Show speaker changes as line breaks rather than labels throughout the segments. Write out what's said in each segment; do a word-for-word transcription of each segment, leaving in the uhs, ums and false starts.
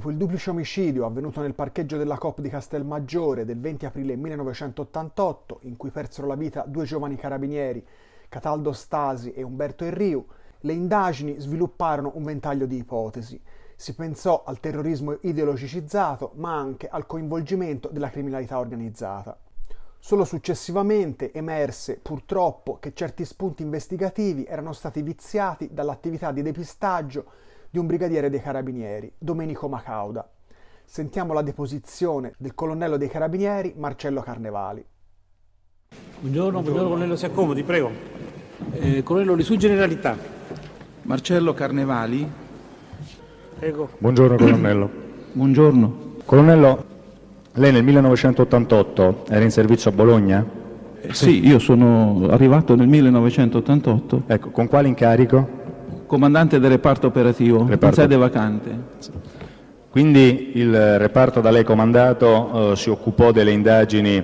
Dopo il duplice omicidio avvenuto nel parcheggio della Coop di Castelmaggiore del venti aprile millenovecentottantotto, in cui persero la vita due giovani carabinieri, Cataldo Stasi e Umberto Enriu, le indagini svilupparono un ventaglio di ipotesi. Si pensò al terrorismo ideologicizzato, ma anche al coinvolgimento della criminalità organizzata. Solo successivamente emerse, purtroppo, che certi spunti investigativi erano stati viziati dall'attività di depistaggio di un brigadiere dei carabinieri, Domenico Macauda. Sentiamo la deposizione del colonnello dei carabinieri, Marcello Carnevali.
Buongiorno, buongiorno colonnello, si accomodi, prego. Eh, colonnello, le sue generalità.
Marcello Carnevali.
Prego.
Buongiorno colonnello.
Buongiorno.
Colonnello, lei nel millenovecentottantotto era in servizio a Bologna?
Eh, sì, io sono arrivato nel millenovecentottantotto.
Ecco, con quale incarico?
Comandante del reparto operativo,
Reparto.
in sede vacante.
Quindi il reparto da lei comandato eh, si occupò delle indagini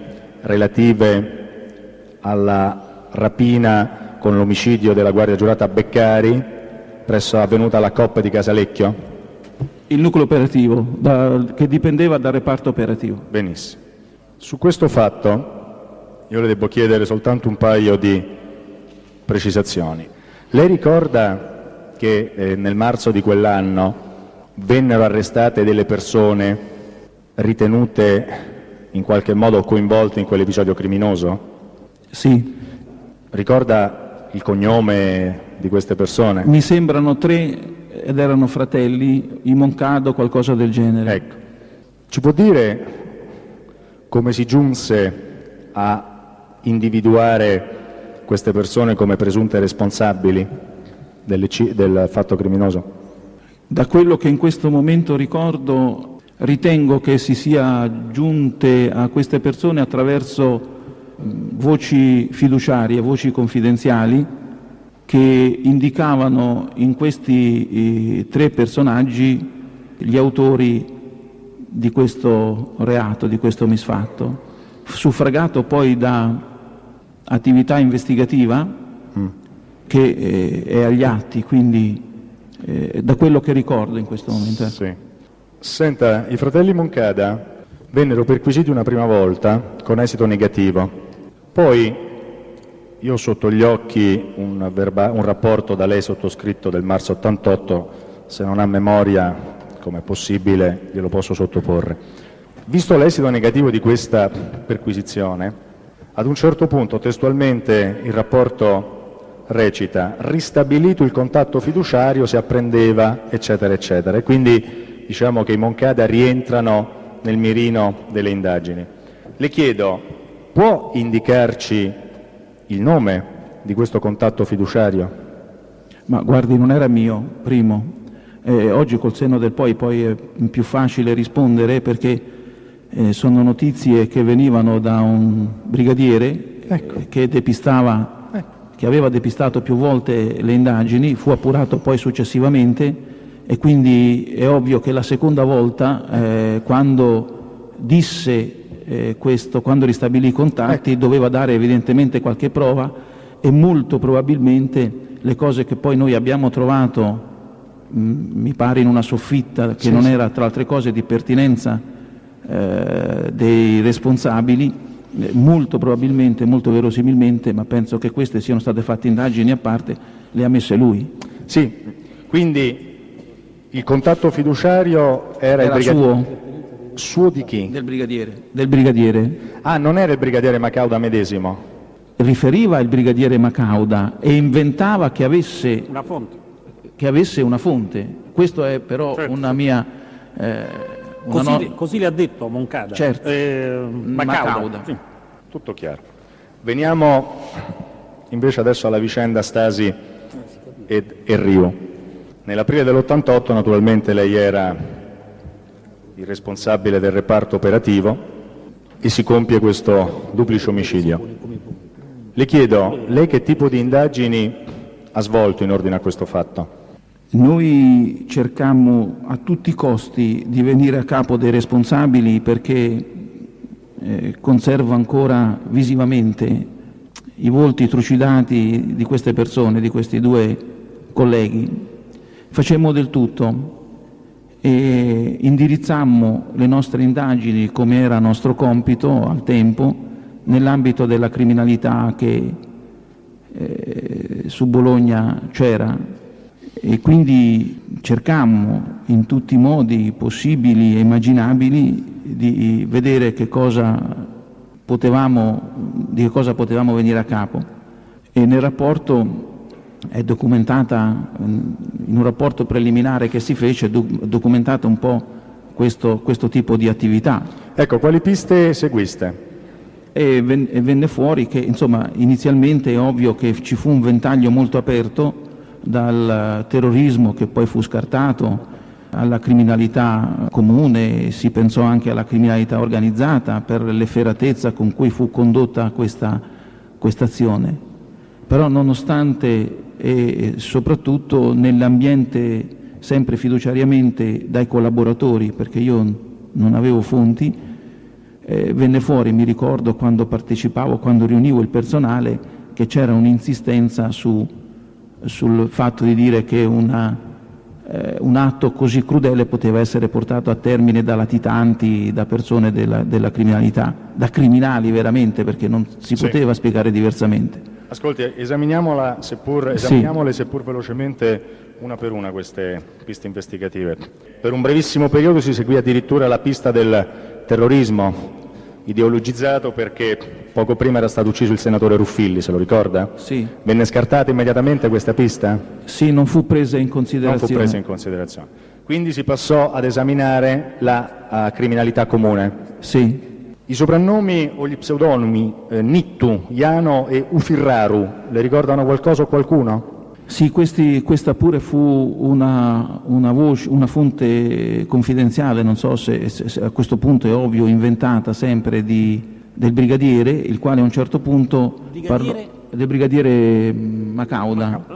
relative alla rapina con l'omicidio della guardia giurata Beccari, presso avvenuta alla Coop di Casalecchio?
Il nucleo operativo, da, che dipendeva dal reparto operativo.
Benissimo. Su questo fatto io le devo chiedere soltanto un paio di precisazioni. Lei ricorda che eh, nel marzo di quell'anno vennero arrestate delle persone ritenute in qualche modo coinvolte in quell'episodio criminoso?
Sì.
Ricorda il cognome di queste persone?
Mi sembrano tre ed erano fratelli, i Moncado, qualcosa del genere.
Ecco. Ci può dire come si giunse a individuare queste persone come presunte responsabili del, del fatto criminoso?
Da quello che in questo momento ricordo, ritengo che si sia giunte a queste persone attraverso voci fiduciarie, voci confidenziali, che indicavano in questi eh, tre personaggi gli autori di questo reato, di questo misfatto, suffragato poi da attività investigativa mm. che eh, è agli atti, quindi eh, da quello che ricordo in questo momento.
Sì. Senta, i fratelli Moncada vennero perquisiti una prima volta con esito negativo, poi io ho sotto gli occhi un, verba- un rapporto da lei sottoscritto del marzo ottantotto, se non ha memoria, come è possibile, glielo posso sottoporre. Visto l'esito negativo di questa perquisizione, ad un certo punto testualmente il rapporto recita: ristabilito il contatto fiduciario si apprendeva, eccetera, eccetera. E quindi diciamo che i Moncada rientrano nel mirino delle indagini. Le chiedo, può indicarci il nome di questo contatto fiduciario?
Ma guardi, non era mio, primo. Eh, oggi col senno del poi poi è più facile rispondere perché eh, sono notizie che venivano da un brigadiere ecco. eh, che depistava, ecco. che aveva depistato più volte le indagini, fu appurato poi successivamente e quindi è ovvio che la seconda volta eh, quando disse Eh, questo, quando ristabilì i contatti, ecco. doveva dare evidentemente qualche prova e molto probabilmente le cose che poi noi abbiamo trovato, mh, mi pare in una soffitta che sì, non sì. era tra altre cose di pertinenza eh, dei responsabili, eh, molto probabilmente, molto verosimilmente, ma penso che queste siano state fatte indagini a parte, le ha messe lui.
Sì, quindi il contatto fiduciario era,
era
il
suo.
brigadiere. Suo di chi?
Del brigadiere. Del brigadiere.
Ah, non era il brigadiere Macauda medesimo?
Riferiva il brigadiere Macauda e inventava che avesse
una fonte.
Che avesse una fonte. Questo è però
certo.
una mia... Eh, una
così,
no...
così le ha detto Moncada.
Certo.
Eh, Macauda.
Macauda.
Sì.
Tutto chiaro. Veniamo invece adesso alla vicenda Stasi ed Enriu. Nell'aprile dell'ottantotto naturalmente lei era il responsabile del reparto operativo e si compie questo duplice omicidio. Le chiedo, lei che tipo di indagini ha svolto in ordine a questo fatto?
Noi cercammo a tutti i costi di venire a capo dei responsabili perché eh, conservo ancora visivamente i volti trucidati di queste persone, di questi due colleghi. Facemmo del tutto e indirizzammo le nostre indagini, come era nostro compito al tempo, nell'ambito della criminalità che eh, su Bologna c'era, e quindi cercammo in tutti i modi possibili e immaginabili di vedere che cosa potevamo, di che cosa potevamo venire a capo. E nel rapporto è documentata, in un rapporto preliminare che si fece, è documentata un po' questo, questo tipo di attività.
Ecco, quali piste seguiste?
E venne fuori che, insomma, inizialmente è ovvio che ci fu un ventaglio molto aperto, dal terrorismo che poi fu scartato, alla criminalità comune, si pensò anche alla criminalità organizzata per l'efferatezza con cui fu condotta questa azione. Però nonostante e soprattutto nell'ambiente sempre fiduciariamente dai collaboratori, perché io non avevo fonti, eh, venne fuori, mi ricordo quando partecipavo, quando riunivo il personale, che c'era un'insistenza su, sul fatto di dire che una, eh, un atto così crudele poteva essere portato a termine da latitanti, da persone della, della criminalità, da criminali veramente, perché non si
sì.
poteva spiegare diversamente.
Ascolti, esaminiamola seppur, esaminiamole sì. seppur velocemente una per una queste piste investigative. Per un brevissimo periodo si seguì addirittura la pista del terrorismo ideologizzato, perché poco prima era stato ucciso il senatore Ruffilli, se lo ricorda?
Sì.
Venne scartata immediatamente questa pista?
Sì, non fu presa in considerazione.
Non fu presa in considerazione. Quindi si passò ad esaminare la uh, criminalità comune?
Sì.
I soprannomi o gli pseudonimi eh, Nittu, Iano e Ufirraru, le ricordano qualcosa o qualcuno?
Sì, questi, questa pure fu una, una, voce, una fonte confidenziale, non so se, se, se a questo punto è ovvio, inventata sempre di, del brigadiere, il quale a un certo punto parlò, del brigadiere Macauda, Macauda,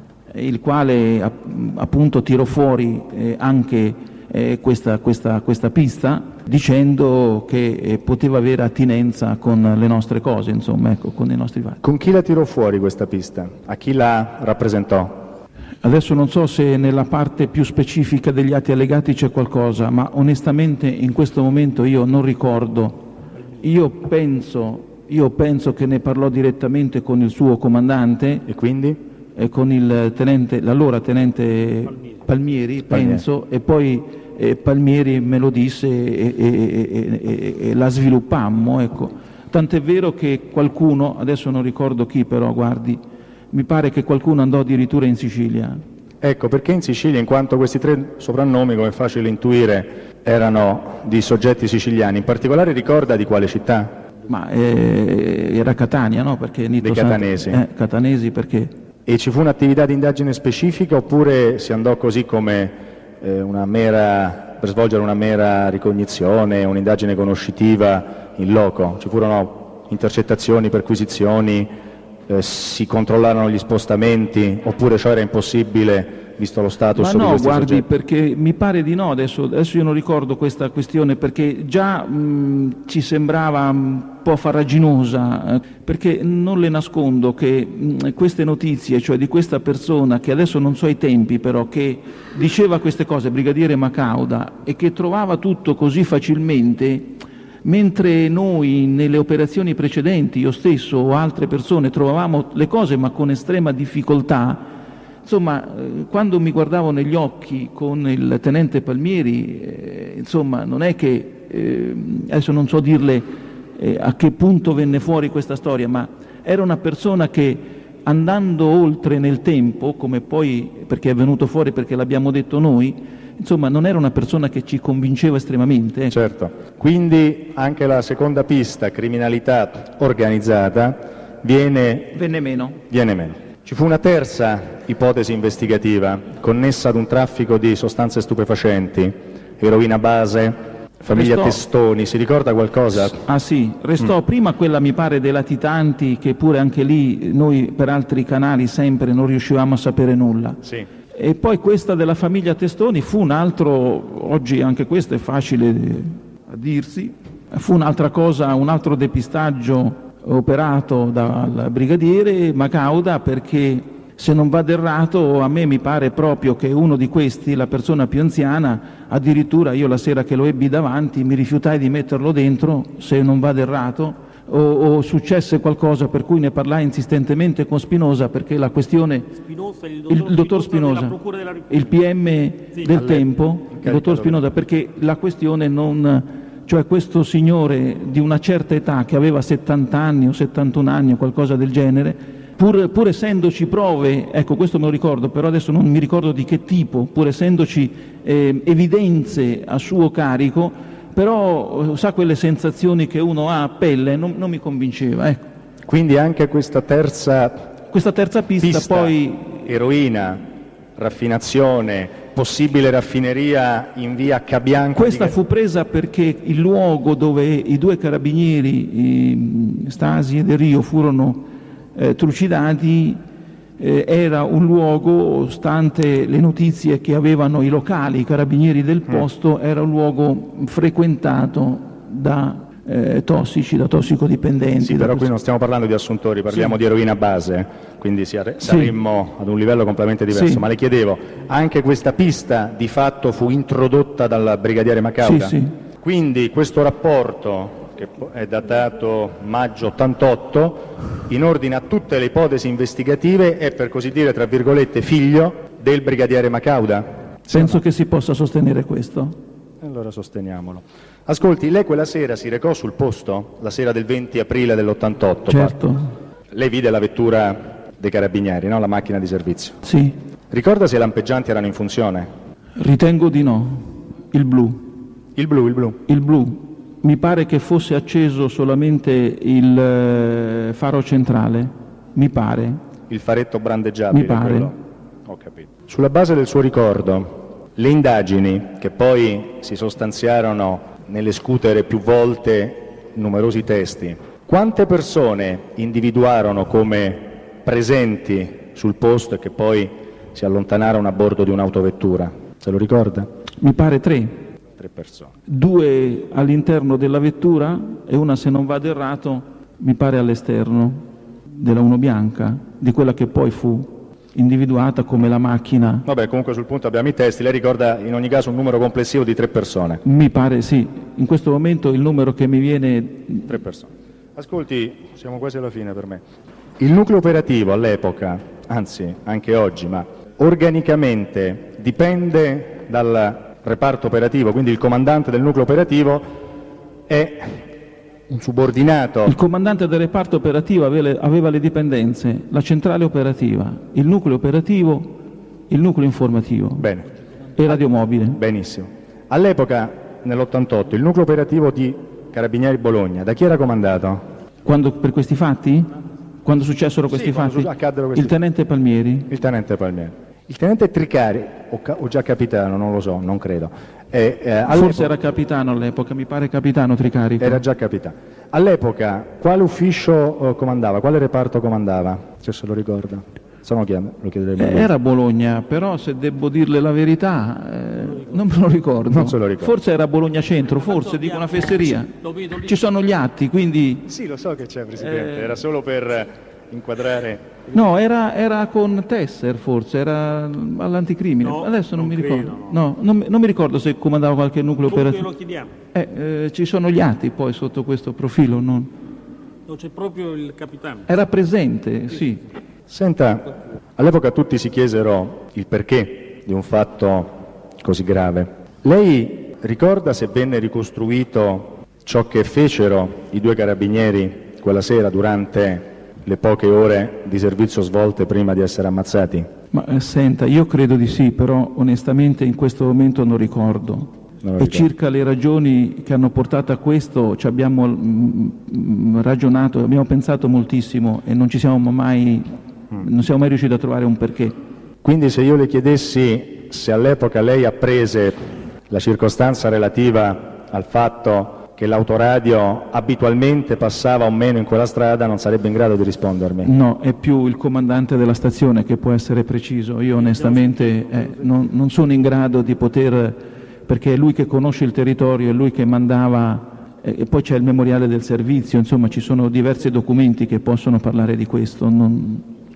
il quale appunto tirò fuori eh, anche eh, questa, questa, questa pista, dicendo che eh, poteva avere attinenza con le nostre cose, insomma, ecco, con i nostri fatti.
Con chi la tirò fuori questa pista? A chi la rappresentò?
Adesso non so se nella parte più specifica degli atti allegati c'è qualcosa, ma onestamente in questo momento io non ricordo. Io penso, io penso che ne parlò direttamente con il suo comandante.
E quindi?
E con il tenente, l'allora tenente Palmieri, Palmieri penso, Palmieri. E poi eh, Palmieri me lo disse e, e, e, e, e la sviluppammo, ecco. Tant'è vero che qualcuno, adesso non ricordo chi però, guardi, mi pare che qualcuno andò addirittura in Sicilia.
Ecco, perché in Sicilia, in quanto questi tre soprannomi, come è facile intuire, erano di soggetti siciliani, in particolare ricorda di quale città?
Ma eh, era Catania, no? Perché Nitto
dei catanesi.
Eh, catanesi perché...
E ci fu un'attività di indagine specifica oppure si andò così come eh, una mera, per svolgere una mera ricognizione, un'indagine conoscitiva in loco? Ci furono intercettazioni, perquisizioni, eh, si controllarono gli spostamenti oppure ciò era impossibile visto lo status
Ma no,
di questi
guardi,
soggetti?
Perché mi pare di no, adesso, adesso io non ricordo questa questione, perché già mh, ci sembrava un po' farraginosa, eh, perché non le nascondo che mh, queste notizie, cioè di questa persona, che adesso non so i tempi però, che diceva queste cose, brigadiere Macauda, e che trovava tutto così facilmente, mentre noi nelle operazioni precedenti, io stesso o altre persone, trovavamo le cose ma con estrema difficoltà. Insomma, quando mi guardavo negli occhi con il tenente Palmieri, eh, insomma, non è che, eh, adesso non so dirle eh, a che punto venne fuori questa storia, ma era una persona che andando oltre nel tempo, come poi, perché è venuto fuori perché l'abbiamo detto noi, insomma, non era una persona che ci convinceva estremamente. Eh.
Certo, quindi anche la seconda pista, criminalità organizzata, viene,
venne meno.
Viene meno. Ci fu una terza ipotesi investigativa connessa ad un traffico di sostanze stupefacenti, eroina base, famiglia
restò,
Testoni, si ricorda qualcosa?
Ah sì, restò mm. prima quella mi pare dei latitanti, che pure anche lì noi per altri canali sempre non riuscivamo a sapere nulla.
Sì.
E poi questa della famiglia Testoni fu un altro, oggi anche questo è facile a dirsi, fu un'altra cosa, un altro depistaggio operato dal brigadiere Macauda, perché se non vado errato, a me mi pare proprio che uno di questi, la persona più anziana, addirittura io la sera che lo ebbi davanti mi rifiutai di metterlo dentro, se non vado errato, o, o successe qualcosa per cui ne parlai insistentemente con Spinosa, perché la questione,
Spinoza, il
il dottor Spinosa,
della Procura della Repubblica.
il P M
Sì,
del
alle-
tempo, il dottor Spinosa, perché la questione non, cioè questo signore di una certa età che aveva settanta anni o settantuno anni o qualcosa del genere, pur, pur essendoci prove, ecco questo me lo ricordo, però adesso non mi ricordo di che tipo, pur essendoci eh, evidenze a suo carico, però sa quelle sensazioni che uno ha a pelle, non, non mi convinceva. Ecco.
Quindi anche questa terza
Questa terza pista,
pista,
poi
eroina, raffinazione, possibile raffineria in via Cabianco.
questa
di...
fu presa perché il luogo dove i due carabinieri, i Stasi e Del Rio, furono eh, trucidati eh, era un luogo, stante le notizie che avevano i locali, i carabinieri del posto, era un luogo frequentato da eh, tossici, da tossicodipendenti.
Sì,
da
però
questo-
qui non stiamo parlando di assuntori, parliamo
Sì.
di eroina base, quindi siare- saremmo ad un livello completamente diverso.
Sì.
Ma le chiedevo, anche questa pista di fatto fu introdotta dal brigadiere Macauda?
Sì, sì.
Quindi questo rapporto, che po- è datato maggio ottantotto, in ordine a tutte le ipotesi investigative è, per così dire, tra virgolette, figlio del brigadiere Macauda?
Penso che si possa sostenere questo.
Allora sosteniamolo. Ascolti, lei quella sera si recò sul posto? La sera del venti aprile dell'ottantotto?
Certo,
Lei vide la vettura dei carabinieri, no? La macchina di servizio.
sì,
Ricorda se i lampeggianti erano in funzione?
ritengo di no. Il blu.
Il blu, il blu.
Il blu. Mi pare che fosse acceso solamente il eh, faro centrale. Mi pare.
Il faretto brandeggiabile.
Mi pare.
quello. Ho capito. Sulla base del suo ricordo, le indagini, che poi si sostanziarono nelle scutere più volte numerosi testi, quante persone individuarono come presenti sul posto e che poi si allontanarono a bordo di un'autovettura? Se lo ricorda?
Mi pare tre.
Tre persone.
Due all'interno della vettura e una, se non vado errato, mi pare all'esterno della Uno Bianca, di quella che poi fu individuata come la macchina.
Vabbè, comunque sul punto abbiamo i testi. Lei ricorda in ogni caso un numero complessivo di tre persone?
Mi pare sì. In questo momento il numero che mi viene...
Tre persone. Ascolti, siamo quasi alla fine per me. Il nucleo operativo all'epoca, anzi anche oggi, ma organicamente dipende dal reparto operativo, quindi il comandante del nucleo operativo è un subordinato.
Il comandante del reparto operativo aveva, aveva le dipendenze, la centrale operativa, il nucleo operativo, il nucleo informativo
Bene,
e radiomobile.
benissimo. All'epoca, nell'ottantotto, il nucleo operativo di Carabinieri Bologna, da chi era comandato?
Quando, per questi fatti? Quando successero questi
Sì, quando
fatti?
su- accaddero questi
Il tenente Palmieri.
Il tenente Palmieri. Il tenente Tricari, o, ca- o già capitano, non lo so, non credo. Eh, eh, all'epoca-
Forse era capitano all'epoca, mi pare capitano Tricarico.
Era già capitano. All'epoca, quale ufficio eh, comandava? Quale reparto comandava? Se se lo ricorda. Se no chiam- lo chiederemo. a
Eh,
lui.
era Bologna, però se devo dirle la verità, eh, non me lo ricordo.
Non se lo ricorda.
Forse era Bologna Centro, forse, dico una fesseria.
Lo vedo lì.
Ci sono gli atti, quindi...
Sì, lo so che c'è, Presidente.
Eh,
Era solo per eh, inquadrare...
No, era, era con Tesser forse, era all'anticrimine.
No,
Adesso non,
non
mi
credo,
ricordo. No, non, mi- non mi ricordo se comandava qualche nucleo
Comunque
operativo.
lo chiediamo.
Eh, eh, ci sono gli atti poi sotto questo profilo. non-
Non c'è proprio il capitano.
Era presente, sì.
Senta, all'epoca tutti si chiesero il perché di un fatto così grave. Lei ricorda se venne ricostruito ciò che fecero i due carabinieri quella sera durante le poche ore di servizio svolte prima di essere ammazzati?
Ma eh, senta, io credo di sì, però onestamente in questo momento non ricordo.
Non lo
E
ricordo.
circa le ragioni che hanno portato a questo ci abbiamo mm, mm, ragionato, abbiamo pensato moltissimo e non ci siamo mai, non siamo mai riusciti a trovare un perché.
Quindi se io le chiedessi se all'epoca lei apprese la circostanza relativa al fatto che l'autoradio abitualmente passava o meno in quella strada, non sarebbe in grado di rispondermi.
No, è più il comandante della stazione che può essere preciso. Io onestamente eh, non, non sono in grado di poter, perché è lui che conosce il territorio, è lui che mandava, eh, e poi c'è il memoriale del servizio, insomma ci sono diversi documenti che possono parlare di questo. Non...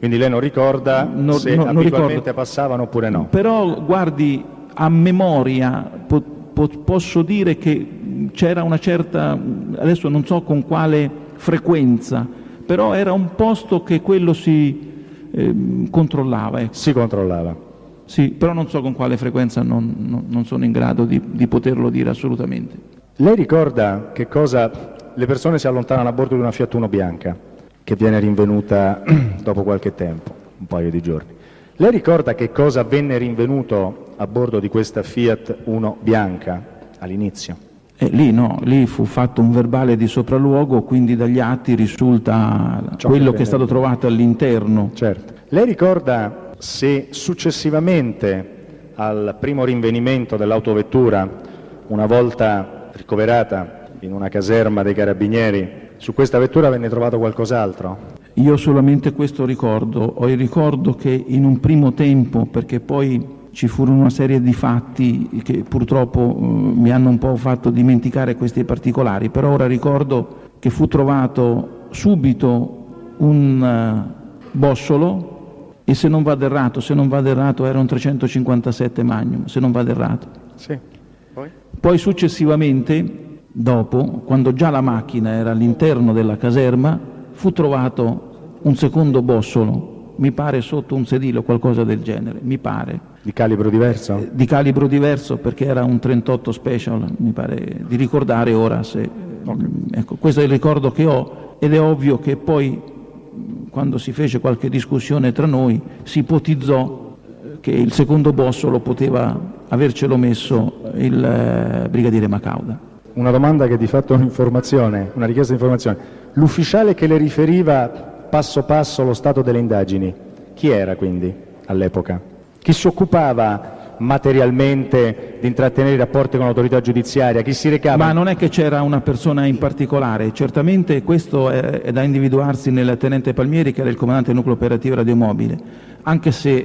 Quindi lei non ricorda
no,
se
no,
abitualmente
ricordo.
passavano oppure no?
Però, guardi, a memoria po- po- posso dire che c'era una certa, adesso non so con quale frequenza, però era un posto che quello si eh, controllava. Ecco.
Si controllava.
Sì, però non so con quale frequenza, non, non, non sono in grado di, di poterlo dire assolutamente.
Lei ricorda che cosa... Le persone si allontanano a bordo di una Fiat Uno bianca, che viene rinvenuta dopo qualche tempo, un paio di giorni. Lei ricorda che cosa venne rinvenuto a bordo di questa Fiat Uno bianca all'inizio?
Eh, lì no, lì fu fatto un verbale di sopralluogo, quindi dagli atti risulta
Ciò
quello
che
che è stato trovato all'interno.
Certo. Lei ricorda se successivamente al primo rinvenimento dell'autovettura, una volta ricoverata in una caserma dei carabinieri, su questa vettura venne trovato qualcos'altro?
Io solamente questo ricordo, ho il ricordo che in un primo tempo, perché poi ci furono una serie di fatti che purtroppo eh, mi hanno un po' fatto dimenticare questi particolari, però ora ricordo che fu trovato subito un uh, bossolo e se non vado errato, se non vado errato era un trecentocinquantasette Magnum, se non vado errato.
Sì. Poi?
Poi successivamente, dopo, quando già la macchina era all'interno della caserma, fu trovato un secondo bossolo, mi pare sotto un sedile o qualcosa del genere, mi pare.
Di calibro diverso?
Eh, di calibro diverso perché era un trentotto Special, mi pare di ricordare ora se... Okay. Ecco, questo è il ricordo che ho ed è ovvio che poi, quando si fece qualche discussione tra noi, si ipotizzò che il secondo bossolo poteva avercelo messo il eh, brigadiere Macauda.
Una domanda che di fatto è un'informazione, una richiesta di informazione. L'ufficiale che le riferiva passo passo lo stato delle indagini, chi era quindi all'epoca? Chi si occupava materialmente di intrattenere i rapporti con l'autorità giudiziaria? Chi si recava?
Ma non è che c'era una persona in particolare, certamente questo è, è da individuarsi nel tenente Palmieri, che era il comandante del nucleo operativo radiomobile, anche se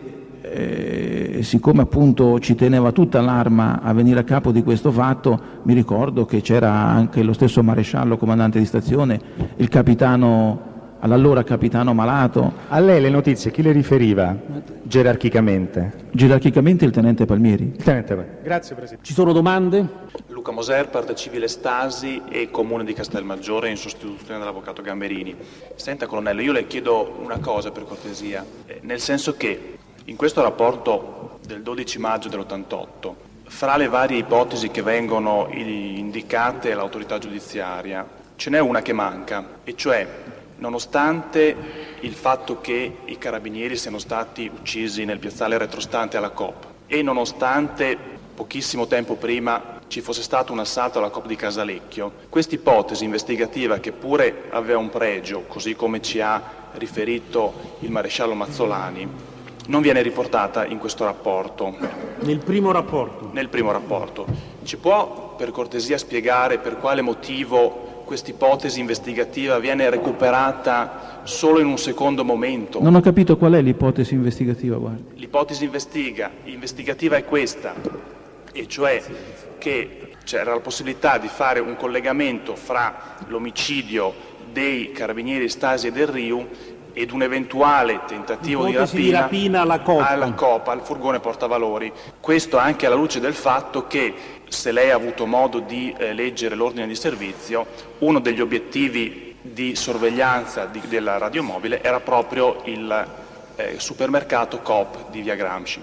Eh, siccome appunto ci teneva tutta l'Arma a venire a capo di questo fatto, mi ricordo che c'era anche lo stesso maresciallo comandante di stazione, il capitano, all'allora capitano Malato.
A lei le notizie chi le riferiva gerarchicamente?
Gerarchicamente il tenente Palmieri.
Il tenente Palmieri. Grazie Presidente.
Ci sono domande?
Luca Moser, parte civile Stasi e Comune di Castelmaggiore in sostituzione dell'avvocato Gamberini. Senta colonnello, io le chiedo una cosa per cortesia, eh, nel senso che in questo rapporto del dodici maggio dell'ottantotto, fra le varie ipotesi che vengono indicate all'autorità giudiziaria, ce n'è una che manca, e cioè, nonostante il fatto che i carabinieri siano stati uccisi nel piazzale retrostante alla Coop e nonostante pochissimo tempo prima ci fosse stato un assalto alla Coop di Casalecchio, questa ipotesi investigativa, che pure aveva un pregio, così come ci ha riferito il maresciallo Mazzolani, non viene riportata in questo rapporto.
Nel primo rapporto?
Nel primo rapporto. Ci può per cortesia spiegare per quale motivo questa ipotesi investigativa viene recuperata solo in un secondo momento?
Non ho capito qual è l'ipotesi investigativa, guardi.
L'ipotesi investiga, investigativa è questa, e cioè che c'era la possibilità di fare un collegamento fra l'omicidio dei carabinieri Stasi e del Riu ed un eventuale tentativo di rapina,
di rapina alla Coop.
alla Coop, al furgone portavalori. Questo anche alla luce del fatto che, se lei ha avuto modo di eh, leggere l'ordine di servizio, uno degli obiettivi di sorveglianza di, della radiomobile era proprio il eh, supermercato Coop di via Gramsci.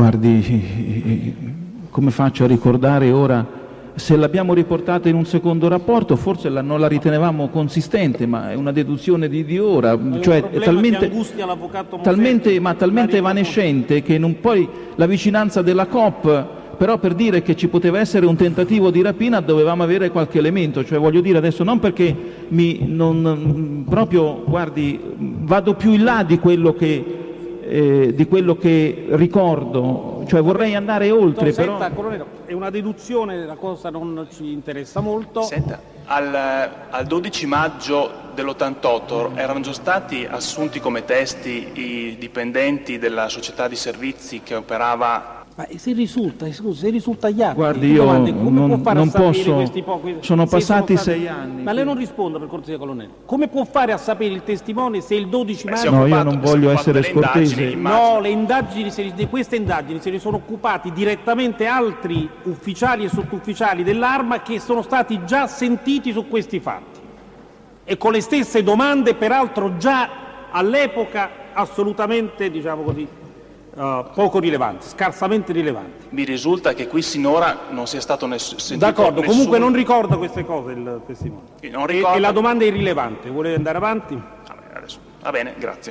Guardi, come faccio a ricordare ora? Se l'abbiamo riportata in un secondo rapporto forse la, non la ritenevamo consistente, ma è una deduzione di, di ora,
è
cioè
è
talmente,
Moser,
talmente, ma talmente evanescente che non, poi la vicinanza della Coop, però per dire che ci poteva essere un tentativo di rapina dovevamo avere qualche elemento, cioè voglio dire adesso non perché mi non, proprio, guardi, vado più in là di quello che Eh, di quello che ricordo, cioè vorrei andare oltre.
Senta,
però
colonnello, è una deduzione, la cosa non ci interessa molto.
Senta, al, al dodici maggio dell'ottantotto erano già stati assunti come testi i dipendenti della società di servizi che operava
Ma se risulta, scusa, se risulta agli atti,
guardi, io
domande, come
non,
può fare
non
a sapere
posso,
questi pochi,
sono passati
sono stati...
sei anni.
Ma lei non risponde, per cortesia, colonnello. Come può fare a sapere il testimone se il dodici maggio...
No, io non voglio essere scortese.
No, le indagini, se, di queste indagini se ne sono occupati direttamente altri ufficiali e sottufficiali dell'Arma che sono stati già sentiti su questi fatti. E con le stesse domande, peraltro già all'epoca assolutamente, diciamo così, Uh, poco rilevanti, scarsamente rilevanti.
Mi risulta che qui sinora non sia stato ness- sentito
D'accordo,
nessun...
comunque non ricorda queste cose il testimone.
Non
e,
ricorda...
e la domanda è irrilevante. Vuole andare avanti?
Va bene, adesso. Va bene, grazie.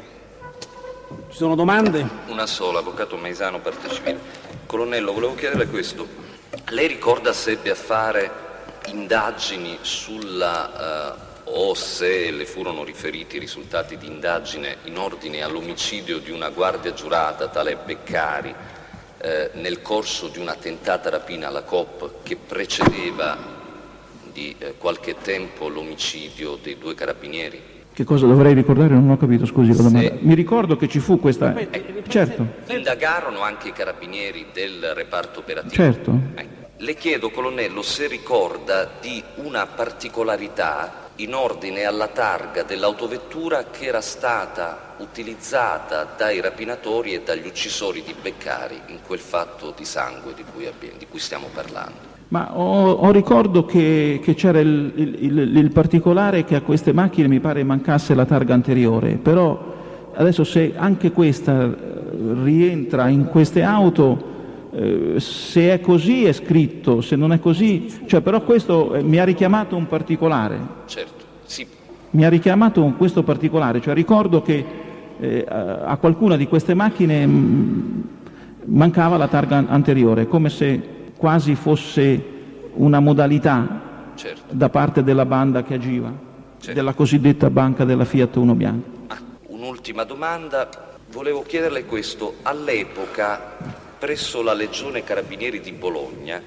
Ci sono domande?
Una sola, avvocato Maisano, parte civile. Colonnello, volevo chiederle questo. Lei ricorda se ebbe a fare indagini sulla... Uh, o se le furono riferiti i risultati di indagine in ordine all'omicidio di una guardia giurata, tale Beccari, eh, nel corso di una tentata rapina alla Coop che precedeva di eh, qualche tempo l'omicidio dei due carabinieri?
Che cosa dovrei ricordare? Non ho capito, scusi la domanda.
Se...
Mi ricordo che ci fu questa...
Eh,
certo.
Indagarono anche i carabinieri del reparto operativo?
Certo.
Eh. Le chiedo, colonnello, se ricorda di una particolarità in ordine alla targa dell'autovettura che era stata utilizzata dai rapinatori e dagli uccisori di Beccari in quel fatto di sangue di cui, abbiamo, di cui stiamo parlando.
Ma ho, ho ricordo che, che c'era il, il, il, il particolare che a queste macchine mi pare mancasse la targa anteriore, però adesso se anche questa rientra in queste auto... Eh, se è così è scritto, se non è così, cioè però questo eh, mi ha richiamato un particolare.
Certo, sì.
Mi ha richiamato un, questo particolare, cioè ricordo che eh, a, a qualcuna di queste macchine mh, mancava la targa anteriore, come se quasi fosse una modalità
certo.
da parte della banda che agiva,
certo.
della cosiddetta banca della Fiat Uno Bianca.
Ah, un'ultima domanda, volevo chiederle questo, all'epoca presso la Legione Carabinieri di Bologna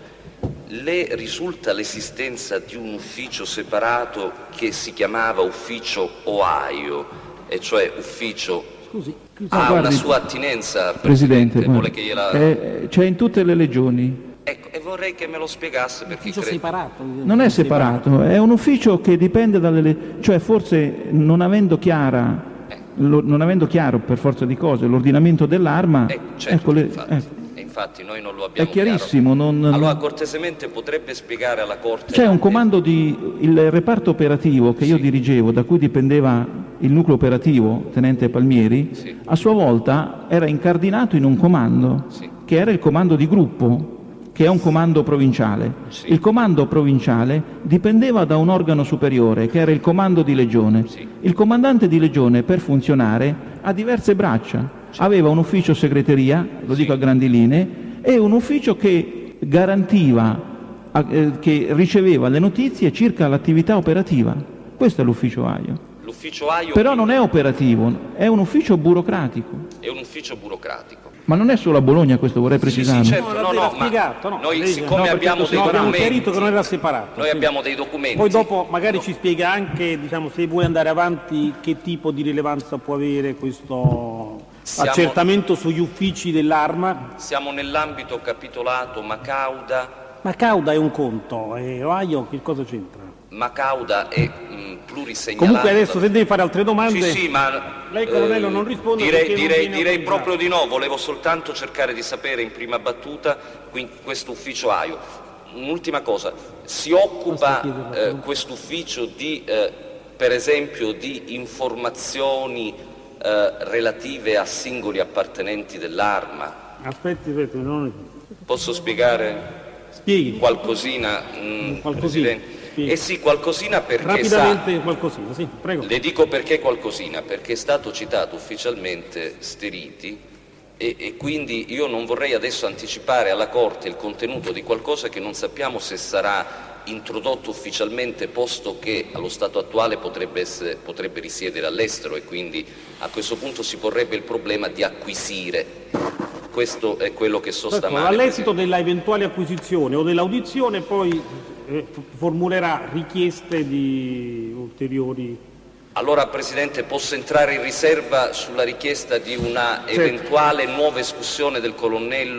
le risulta l'esistenza di un ufficio separato che si chiamava Ufficio Ohio, e cioè ufficio
Scusi,
ha
ah,
una
guardi,
sua attinenza,
Presidente,
Presidente, vuole che gliela...
eh, c'è in tutte le legioni.
Ecco, e vorrei che me lo spiegasse perché
ufficio
credo...
separato.
Non è separato, è un ufficio che dipende dalle... le- cioè forse non avendo chiara, lo- non avendo chiaro per forza di cose l'ordinamento dell'Arma,
Eh, certo,
ecco le-
infatti.
ecco.
E infatti noi non lo abbiamo
È chiarissimo,
chiaro.
non-
Allora
non-
cortesemente potrebbe spiegare alla Corte...
C'è un
anche-
comando di... il reparto operativo che io
Sì.
dirigevo, da cui dipendeva il nucleo operativo, tenente Palmieri,
Sì.
a sua volta era incardinato in un comando,
Sì.
che era il comando di gruppo, che è un comando provinciale.
Sì.
Il comando provinciale dipendeva da un organo superiore, che era il comando di legione.
Sì.
Il comandante di legione, per funzionare, ha diverse braccia. Aveva un ufficio segreteria, lo dico a grandi linee, e un ufficio che garantiva, eh, che riceveva le notizie circa l'attività operativa. Questo è l'ufficio Aio.
L'ufficio Aio
Però non è operativo, è un ufficio burocratico.
è un ufficio burocratico.
Ma non è solo a Bologna, questo vorrei precisarlo.
Sì, sì, certo,
No,
no,
l'ha
no, ma
spiegato, no.
noi
Lei-
siccome
no, perché
abbiamo
così
dei
abbiamo
documenti,
chiarito che non era separato.
noi
sì.
abbiamo dei documenti.
Poi dopo magari ci spiega anche, diciamo, se vuoi andare avanti, che tipo di rilevanza può avere questo
Siamo-
accertamento sugli uffici dell'Arma.
Siamo nell'ambito capitolato Macauda.
Ma Cauda è un conto, e Ohio che cosa c'entra?
Macauda è mh, plurisegnalato.
Comunque adesso se devi fare altre domande...
Sì, sì, ma
Lei, colonnello, non risponde
direi,
perché non
direi,
viene
direi
autorizzato.
proprio di no, volevo soltanto cercare di sapere in prima battuta qui, questo ufficio Aio. Un'ultima cosa, si occupa eh, questo ufficio di, eh, per esempio, di informazioni eh, relative a singoli appartenenti dell'Arma?
Aspetti, aspetti, non...
Posso spiegare
Spieghi.
qualcosina, mh,
Qualcosina,
Presidente?
spieghi.
Eh sì, qualcosina perché
Rapidamente
sa...
qualcosina, sì, prego.
Le dico perché qualcosina, perché è stato citato ufficialmente Steriti e, e quindi io non vorrei adesso anticipare alla Corte il contenuto di qualcosa che non sappiamo se sarà introdotto ufficialmente, posto che allo stato attuale potrebbe, essere, potrebbe risiedere all'estero e quindi a questo punto si porrebbe il problema di acquisire. Questo è quello che so
Ecco,
stamane.
all'esito
Presidente.
della eventuale acquisizione o dell'audizione poi eh, formulerà richieste di ulteriori...
Allora, Presidente, posso entrare in riserva sulla richiesta di una
Certo.
eventuale nuova escussione del colonnello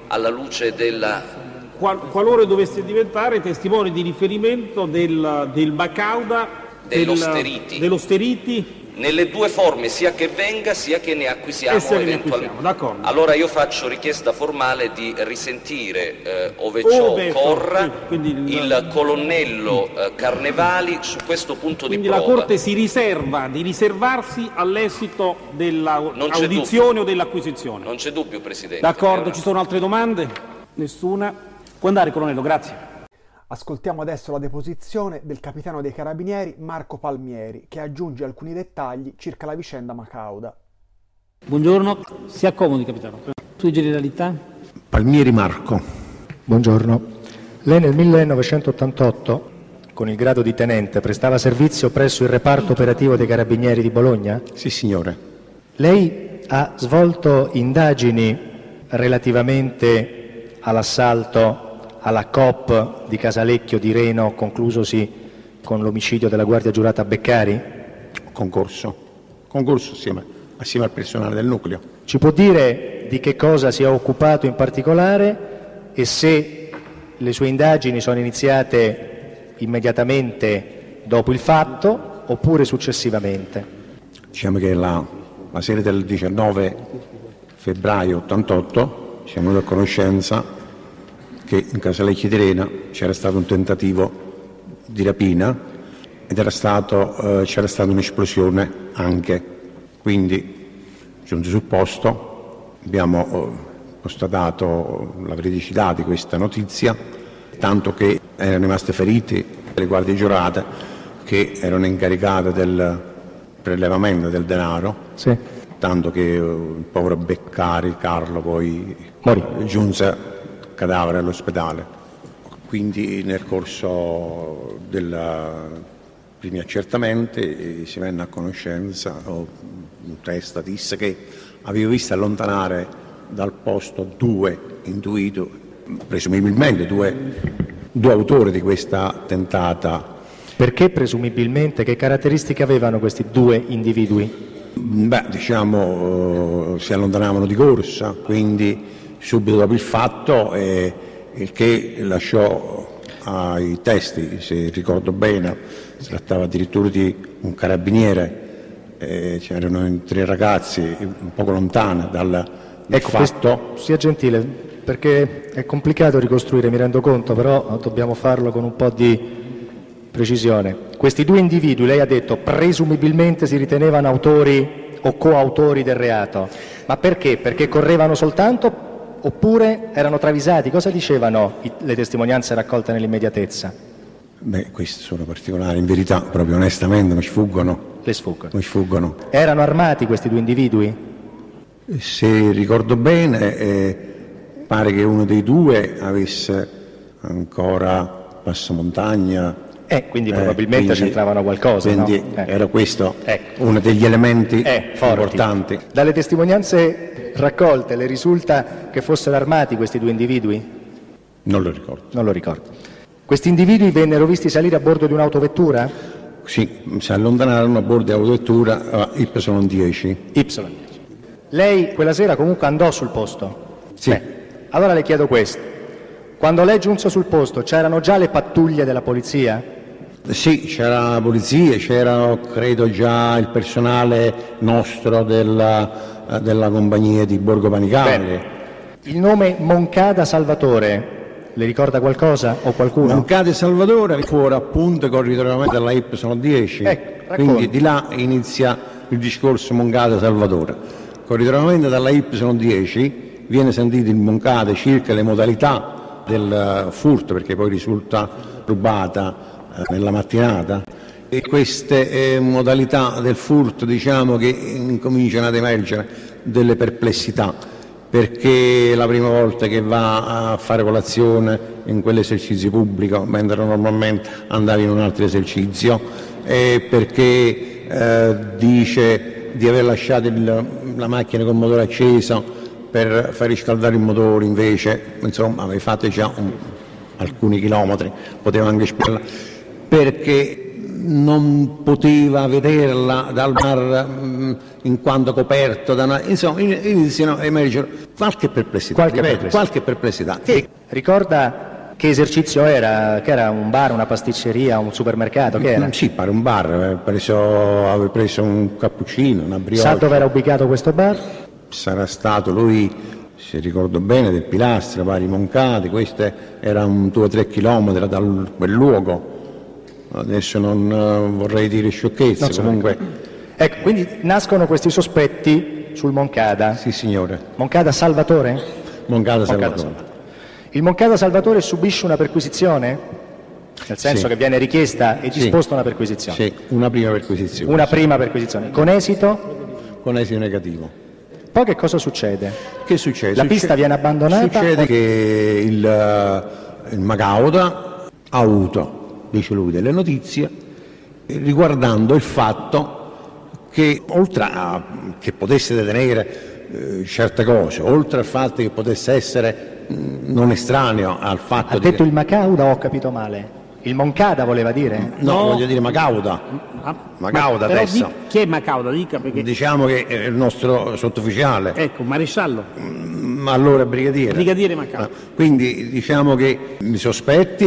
alla luce della...
Qual, qualora dovesse diventare testimone di riferimento del, del Bacauda,
dell'Osteriti.
dell'Osteriti
nelle due forme, sia che venga sia che ne acquisiamo eventualmente.
D'accordo.
Allora io faccio richiesta formale di risentire, eh, ove ciò
Ove,
occorra,
quindi il,
il colonnello eh, Carnevali su questo punto
quindi
di prova.
la Corte si riserva di riservarsi all'esito dell'audizione o dell'acquisizione.
Non c'è dubbio, Presidente.
D'accordo, ci sono altre domande? Nessuna? Può andare, colonnello, grazie.
Ascoltiamo adesso la deposizione del capitano dei Carabinieri Marco Palmieri, che aggiunge alcuni dettagli circa la vicenda Macauda.
Buongiorno, si accomodi, capitano. Sue generalità?
Palmieri Marco.
Buongiorno. Lei nel millenovecentottantotto, con il grado di tenente, prestava servizio presso il reparto operativo dei Carabinieri di Bologna?
Sì, signore.
Lei ha svolto indagini relativamente all'assalto alla Coop di Casalecchio di Reno, conclusosi con l'omicidio della guardia giurata Beccari?
Concorso. Concorso assieme, assieme al personale del nucleo.
Ci può dire di che cosa si è occupato in particolare e se le sue indagini sono iniziate immediatamente dopo il fatto oppure successivamente?
Diciamo che la, la sera del diciannove febbraio ottantotto siamo venuti a conoscenza che in Casalecchio di Reno c'era stato un tentativo di rapina ed era stato, eh, c'era stata un'esplosione anche. Quindi, giunti sul posto, abbiamo eh, constatato la veridicità di questa notizia, tanto che erano rimaste ferite le guardie giurate che erano incaricate del prelevamento del denaro,
sì.
Tanto che eh, il povero Beccari, Carlo, poi
morì.
Giunse cadavere all'ospedale. Quindi nel corso dei primi accertamenti si venne a conoscenza, o un testa disse che aveva visto allontanare dal posto due intuito, presumibilmente due, due autori di questa tentata.
Perché presumibilmente? Che caratteristiche avevano questi due individui?
Beh, diciamo, si allontanavano di corsa, quindi subito dopo il fatto, eh, il che lasciò ai testi, se ricordo bene, si trattava addirittura di un carabiniere, eh, c'erano tre ragazzi un poco lontani dal
ecco,
fatto.
Sia gentile, perché è complicato ricostruire, mi rendo conto, però dobbiamo farlo con un po' di precisione. Questi due individui, lei ha detto, presumibilmente si ritenevano autori o coautori del reato, ma perché? Perché correvano soltanto oppure erano travisati? Cosa dicevano le testimonianze raccolte nell'immediatezza?
Beh, questi sono particolari, in verità, proprio onestamente, mi sfuggono.
Le sfuggono?
Mi sfuggono.
Erano armati questi due individui?
Se ricordo bene, eh, pare che uno dei due avesse ancora passamontagna.
Eh, quindi probabilmente eh, c'entravano qualcosa,
quindi
no? eh.
Era questo
ecco.
uno degli elementi
eh,
importanti.
Dalle testimonianze raccolte le risulta che fossero armati questi due individui?
Non lo ricordo.
Non lo ricordo. Questi individui vennero visti salire a bordo di un'autovettura?
Sì, si allontanarono a bordo di autovettura Y dieci.
Y. Lei quella sera comunque andò sul posto?
Sì.
Beh, allora le chiedo questo. Quando lei giunse sul posto c'erano già le pattuglie della polizia?
Sì, c'era la polizia, c'era credo già il personale nostro della, della compagnia di Borgo Panigale.
Bene. Il nome Moncada Salvatore le ricorda qualcosa o qualcuno?
Moncada Salvatore fuori appunto corridoramente dalla Y dieci,
ecco,
quindi di là inizia il discorso Moncada Salvatore. Corridoramente dalla Y dieci viene sentito il Moncada circa le modalità del furto, perché poi risulta rubata nella mattinata, e queste eh, modalità del furto, diciamo che incominciano ad emergere delle perplessità, perché la prima volta che va a fare colazione in quell'esercizio pubblico, mentre normalmente andava in un altro esercizio, e perché eh, dice di aver lasciato il, la macchina con il motore acceso per far riscaldare il motore, invece insomma aveva fatto già un, alcuni chilometri, poteva anche spiegare perché non poteva vederla dal bar mh, in quanto coperto da una... insomma iniziano a emergere qualche perplessità,
qualche
ripeto,
perplessità.
qualche perplessità. Che...
Ricorda che esercizio era? Che era un bar, una pasticceria, un supermercato? Che era?
Sì, pare un bar, aveva preso, aveva preso un cappuccino, una brioche.
Sa dove era ubicato questo bar?
Sarà stato lui, se ricordo bene, del Pilastro, vari Moncati, questo era un due o tre chilometri da quel luogo. Adesso non uh, vorrei dire sciocchezze,
so
comunque...
Ecco, quindi nascono questi sospetti sul Moncada.
Sì, signore.
Moncada Salvatore?
Moncada,
Moncada
Salvatore.
Salvatore. Il Moncada Salvatore subisce una perquisizione? Nel senso
sì.
che viene richiesta e disposta
sì.
una perquisizione?
Sì, una prima perquisizione.
Una
sì.
prima perquisizione. Con esito?
Con esito negativo.
Poi che cosa succede?
Che succede?
La
Succede,
pista viene abbandonata?
Succede
o...
che il, il Magauda ha avuto, dice lui, delle notizie riguardando il fatto che oltre a che potesse detenere eh, certe cose, oltre al fatto che potesse essere mh, non estraneo al fatto
ha
di...
detto il Macauda o ho capito male? Il Moncada voleva dire?
No,
No.
voglio dire Magauda.
Ah,
Magauda
ma- però
adesso.
di- chi è Macauda? Dica perché...
Diciamo che è il nostro sottufficiale,
Ecco, maresciallo,
ma allora brigadiere.
brigadiere Macauda.
Quindi diciamo che i sospetti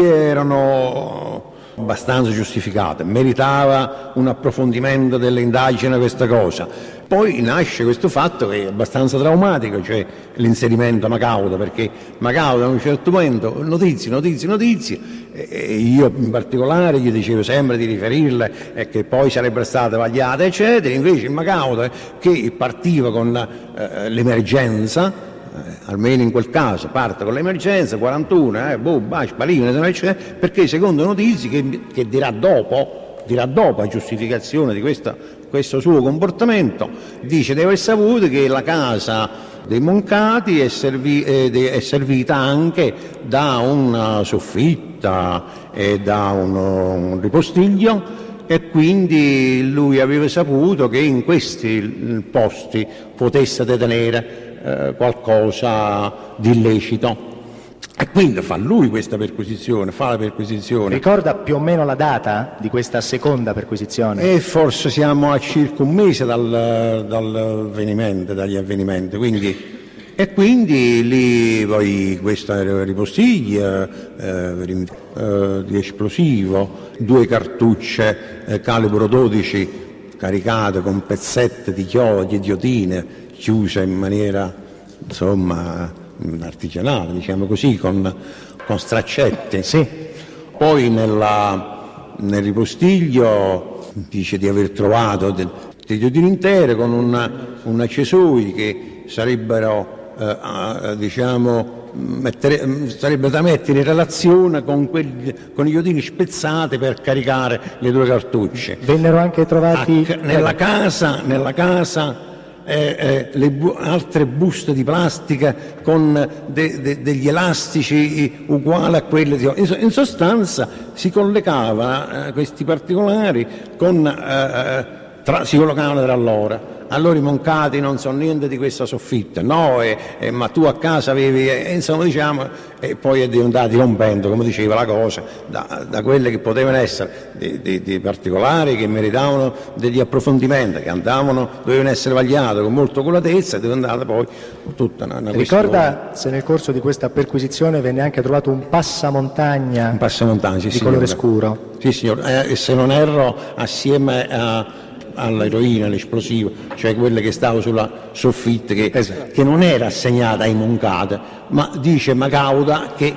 erano abbastanza giustificati, meritava un approfondimento delle indagini questa cosa. Poi nasce questo fatto che è abbastanza traumatico, cioè l'inserimento Macauda, perché Macauda a un certo momento notizie, notizie, notizie, e io in particolare gli dicevo sempre di riferirle e che poi sarebbero state vagliate, eccetera. Invece Macauda, che partiva con eh, l'emergenza, Eh, almeno in quel caso parte con l'emergenza quarantuno, eh, boh, baci, paline, perché secondo notizie che, che dirà dopo, dirà dopo a giustificazione di questa, questo suo comportamento, dice di aver saputo che la casa dei Moncati è, servi, eh, è servita anche da una soffitta e da uno, un ripostiglio, e quindi lui aveva saputo che in questi posti potesse detenere Eh, qualcosa di illecito, e quindi fa lui questa perquisizione, fa la perquisizione.
Ricorda più o meno la data di questa seconda perquisizione?
E forse siamo a circa un mese dal, dall'avvenimento, dagli avvenimenti, quindi, e quindi lì poi questa ripostiglia eh, eh, di esplosivo, due cartucce eh, calibro dodici caricate con pezzetti di chiodi e diotine, chiuse in maniera insomma artigianale, diciamo così, con, con straccetti.
Sì.
Poi nella, nel ripostiglio dice di aver trovato del, dei diodini intere con una, un accessori che sarebbero eh, diciamo mettere, sarebbe da mettere in relazione con, quelli, con i diodini spezzati per caricare le due cartucce.
Vennero anche trovati
A, nella casa, nella casa Eh, eh, le bu- altre buste di plastica con de- de- degli elastici uguali a quelle di... In, in sostanza si collegava eh, questi particolari con, eh, tra- si collocavano tra loro. Allora i Moncati non so niente di questa soffitta, no, e, e, ma tu a casa avevi, e, insomma diciamo, e poi è diventato rompendo, come diceva la cosa, da, da quelle che potevano essere dei, dei, dei particolari che meritavano degli approfondimenti, che andavano, dovevano essere vagliate con molta oculatezza, è diventata poi tutta una, una
Ricorda se nel corso di questa perquisizione venne anche trovato un passamontagna,
un passamontagna sì,
di
signora.
colore scuro?
Sì, signore, eh, se non erro assieme a all'eroina, l'esplosivo, cioè quelle che stava sulla soffitta, che,
esatto.
che non era assegnata ai Moncada, ma dice Macauda che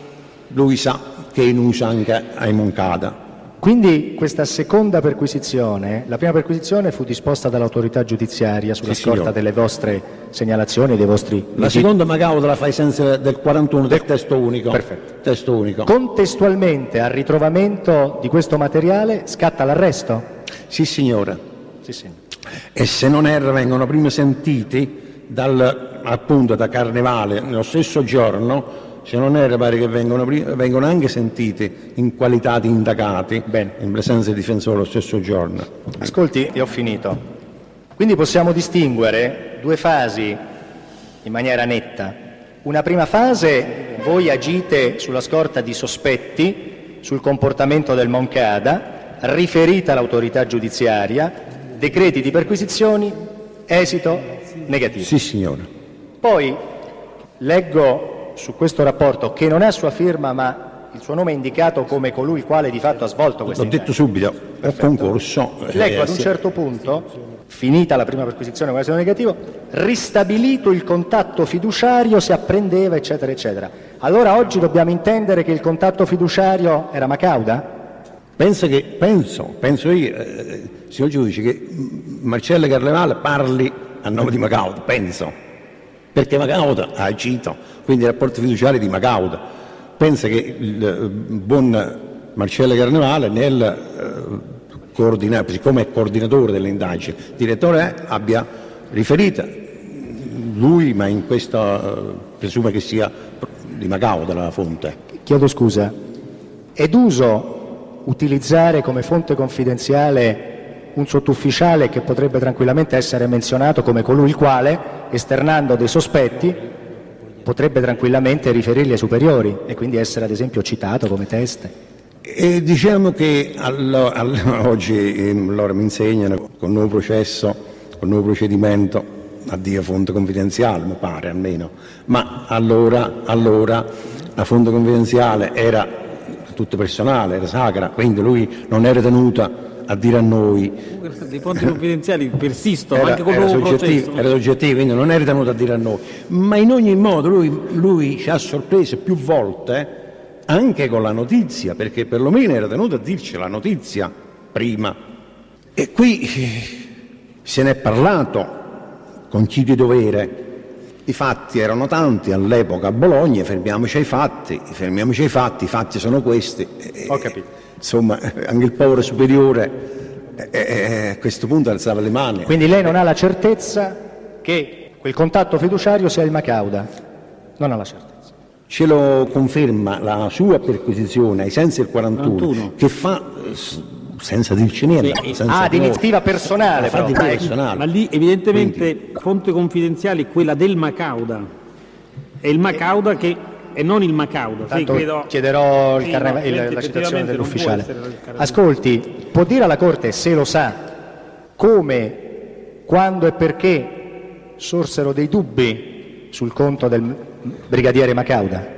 lui sa che è in uso anche ai Moncada.
Quindi questa seconda perquisizione, la prima perquisizione fu disposta dall'autorità giudiziaria sulla
Sì,
scorta
signore.
delle vostre segnalazioni e dei vostri...
La seconda Macauda la fa ai sensi del quarantuno del testo unico.
Perfetto.
Testo unico.
Contestualmente al ritrovamento di questo materiale scatta l'arresto?
Sì, signora.
Sì, sì.
E se non erro vengono prima sentiti dal, appunto da Carnevale nello stesso giorno, se non erro pare che vengono, prima, vengono anche sentiti in qualità di indagati.
Bene.
In presenza del difensore lo stesso giorno.
Ascolti, io ho finito. Quindi possiamo distinguere due fasi in maniera netta. Una prima fase, voi agite sulla scorta di sospetti sul comportamento del Moncada, riferita all'autorità giudiziaria, decreti di perquisizioni esito negativo.
Sì, signora.
Poi leggo su questo rapporto, che non ha sua firma ma il suo nome è indicato come colui il quale di fatto ha svolto questa
L'ho detto subito, ho concorso.
Leggo ad un certo punto, finita la prima perquisizione con esito negativo, ristabilito il contatto fiduciario, si apprendeva, eccetera, eccetera. Allora oggi dobbiamo intendere che il contatto fiduciario era Macauda?
Penso che, penso, penso io, eh, signor giudice, che Marcello Carnevale parli a nome di Macauda, penso, perché Macauda ha agito, quindi i rapporti fiduciari di Macauda. Pensa che il buon Marcello Carnevale, nel eh, coordinare, siccome è coordinatore delle indagini, direttore è, abbia riferito lui, ma in questo eh, presume che sia di Macauda la fonte.
Chiedo scusa, è d'uso utilizzare come fonte confidenziale un sottufficiale che potrebbe tranquillamente essere menzionato come colui il quale, esternando dei sospetti, potrebbe tranquillamente riferirli ai superiori e quindi essere ad esempio citato come teste?
E diciamo che allo, allo, oggi eh, loro mi insegnano con il nuovo processo, con il nuovo procedimento, addio fonte confidenziale, mi pare almeno, ma allora, allora la fonte confidenziale era tutto personale, era sacra, quindi lui non era tenuta a dire a noi.
Le fonti confidenziali persistono
era,
anche con il
era
nuovo
soggettivo,
processo.
era soggettivo, quindi non era tenuto a dire a noi. Ma in ogni modo lui, lui ci ha sorpreso più volte, anche con la notizia, perché perlomeno era tenuto a dirci la notizia prima. E qui se ne è parlato con chi di dovere. I fatti erano tanti all'epoca a Bologna, fermiamoci ai fatti, fermiamoci ai fatti, i fatti sono questi.
Ho capito.
Insomma, anche il povero superiore eh, a questo punto alzava le mani.
Quindi lei non ha la certezza che quel contatto fiduciario sia il Macauda? Non ha la certezza.
Ce lo conferma la sua perquisizione ai sensi del quarantuno, quarantuno. Che fa senza dirci niente.
Sì.
Senza
Ah, di iniziativa personale,
fa di personale.
Ma lì evidentemente Quindi. fonte confidenziale è quella del Macauda, è il Macauda che, e non il Macauda.
Tanto
sì, credo...
chiederò il
sì,
carne...
no,
il, la citazione dell'ufficiale.
Il
Ascolti, può dire alla Corte, se lo sa, come, quando e perché sorsero dei dubbi sul conto del brigadiere Macauda?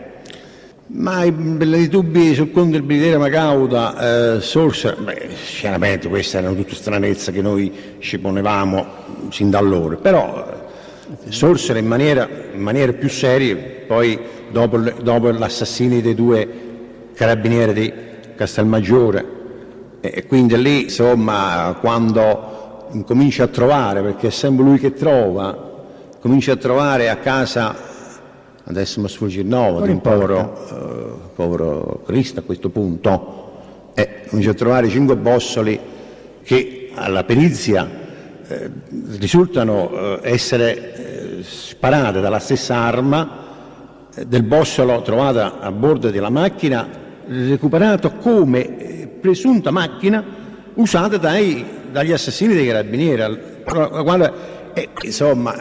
Ma i dubbi sul conto del brigadiere Macauda eh, sorsero, beh, chiaramente queste erano tutte stranezze che noi ci ponevamo sin da allora, però sorsero in maniera, in maniera più seria poi dopo, dopo l'assassinio dei due carabinieri di Castelmaggiore, e quindi lì insomma quando incomincia a trovare, perché è sempre lui che trova, comincia a trovare a casa, adesso mi sfugge il nome, di un povero, uh, povero Cristo a questo punto, e comincia a trovare cinque bossoli che alla perizia eh, risultano eh, essere eh, sparate dalla stessa arma eh, del bossolo trovata a bordo della macchina, recuperato come eh, presunta macchina usata dai, dagli assassini dei carabinieri. Quando, Eh, insomma,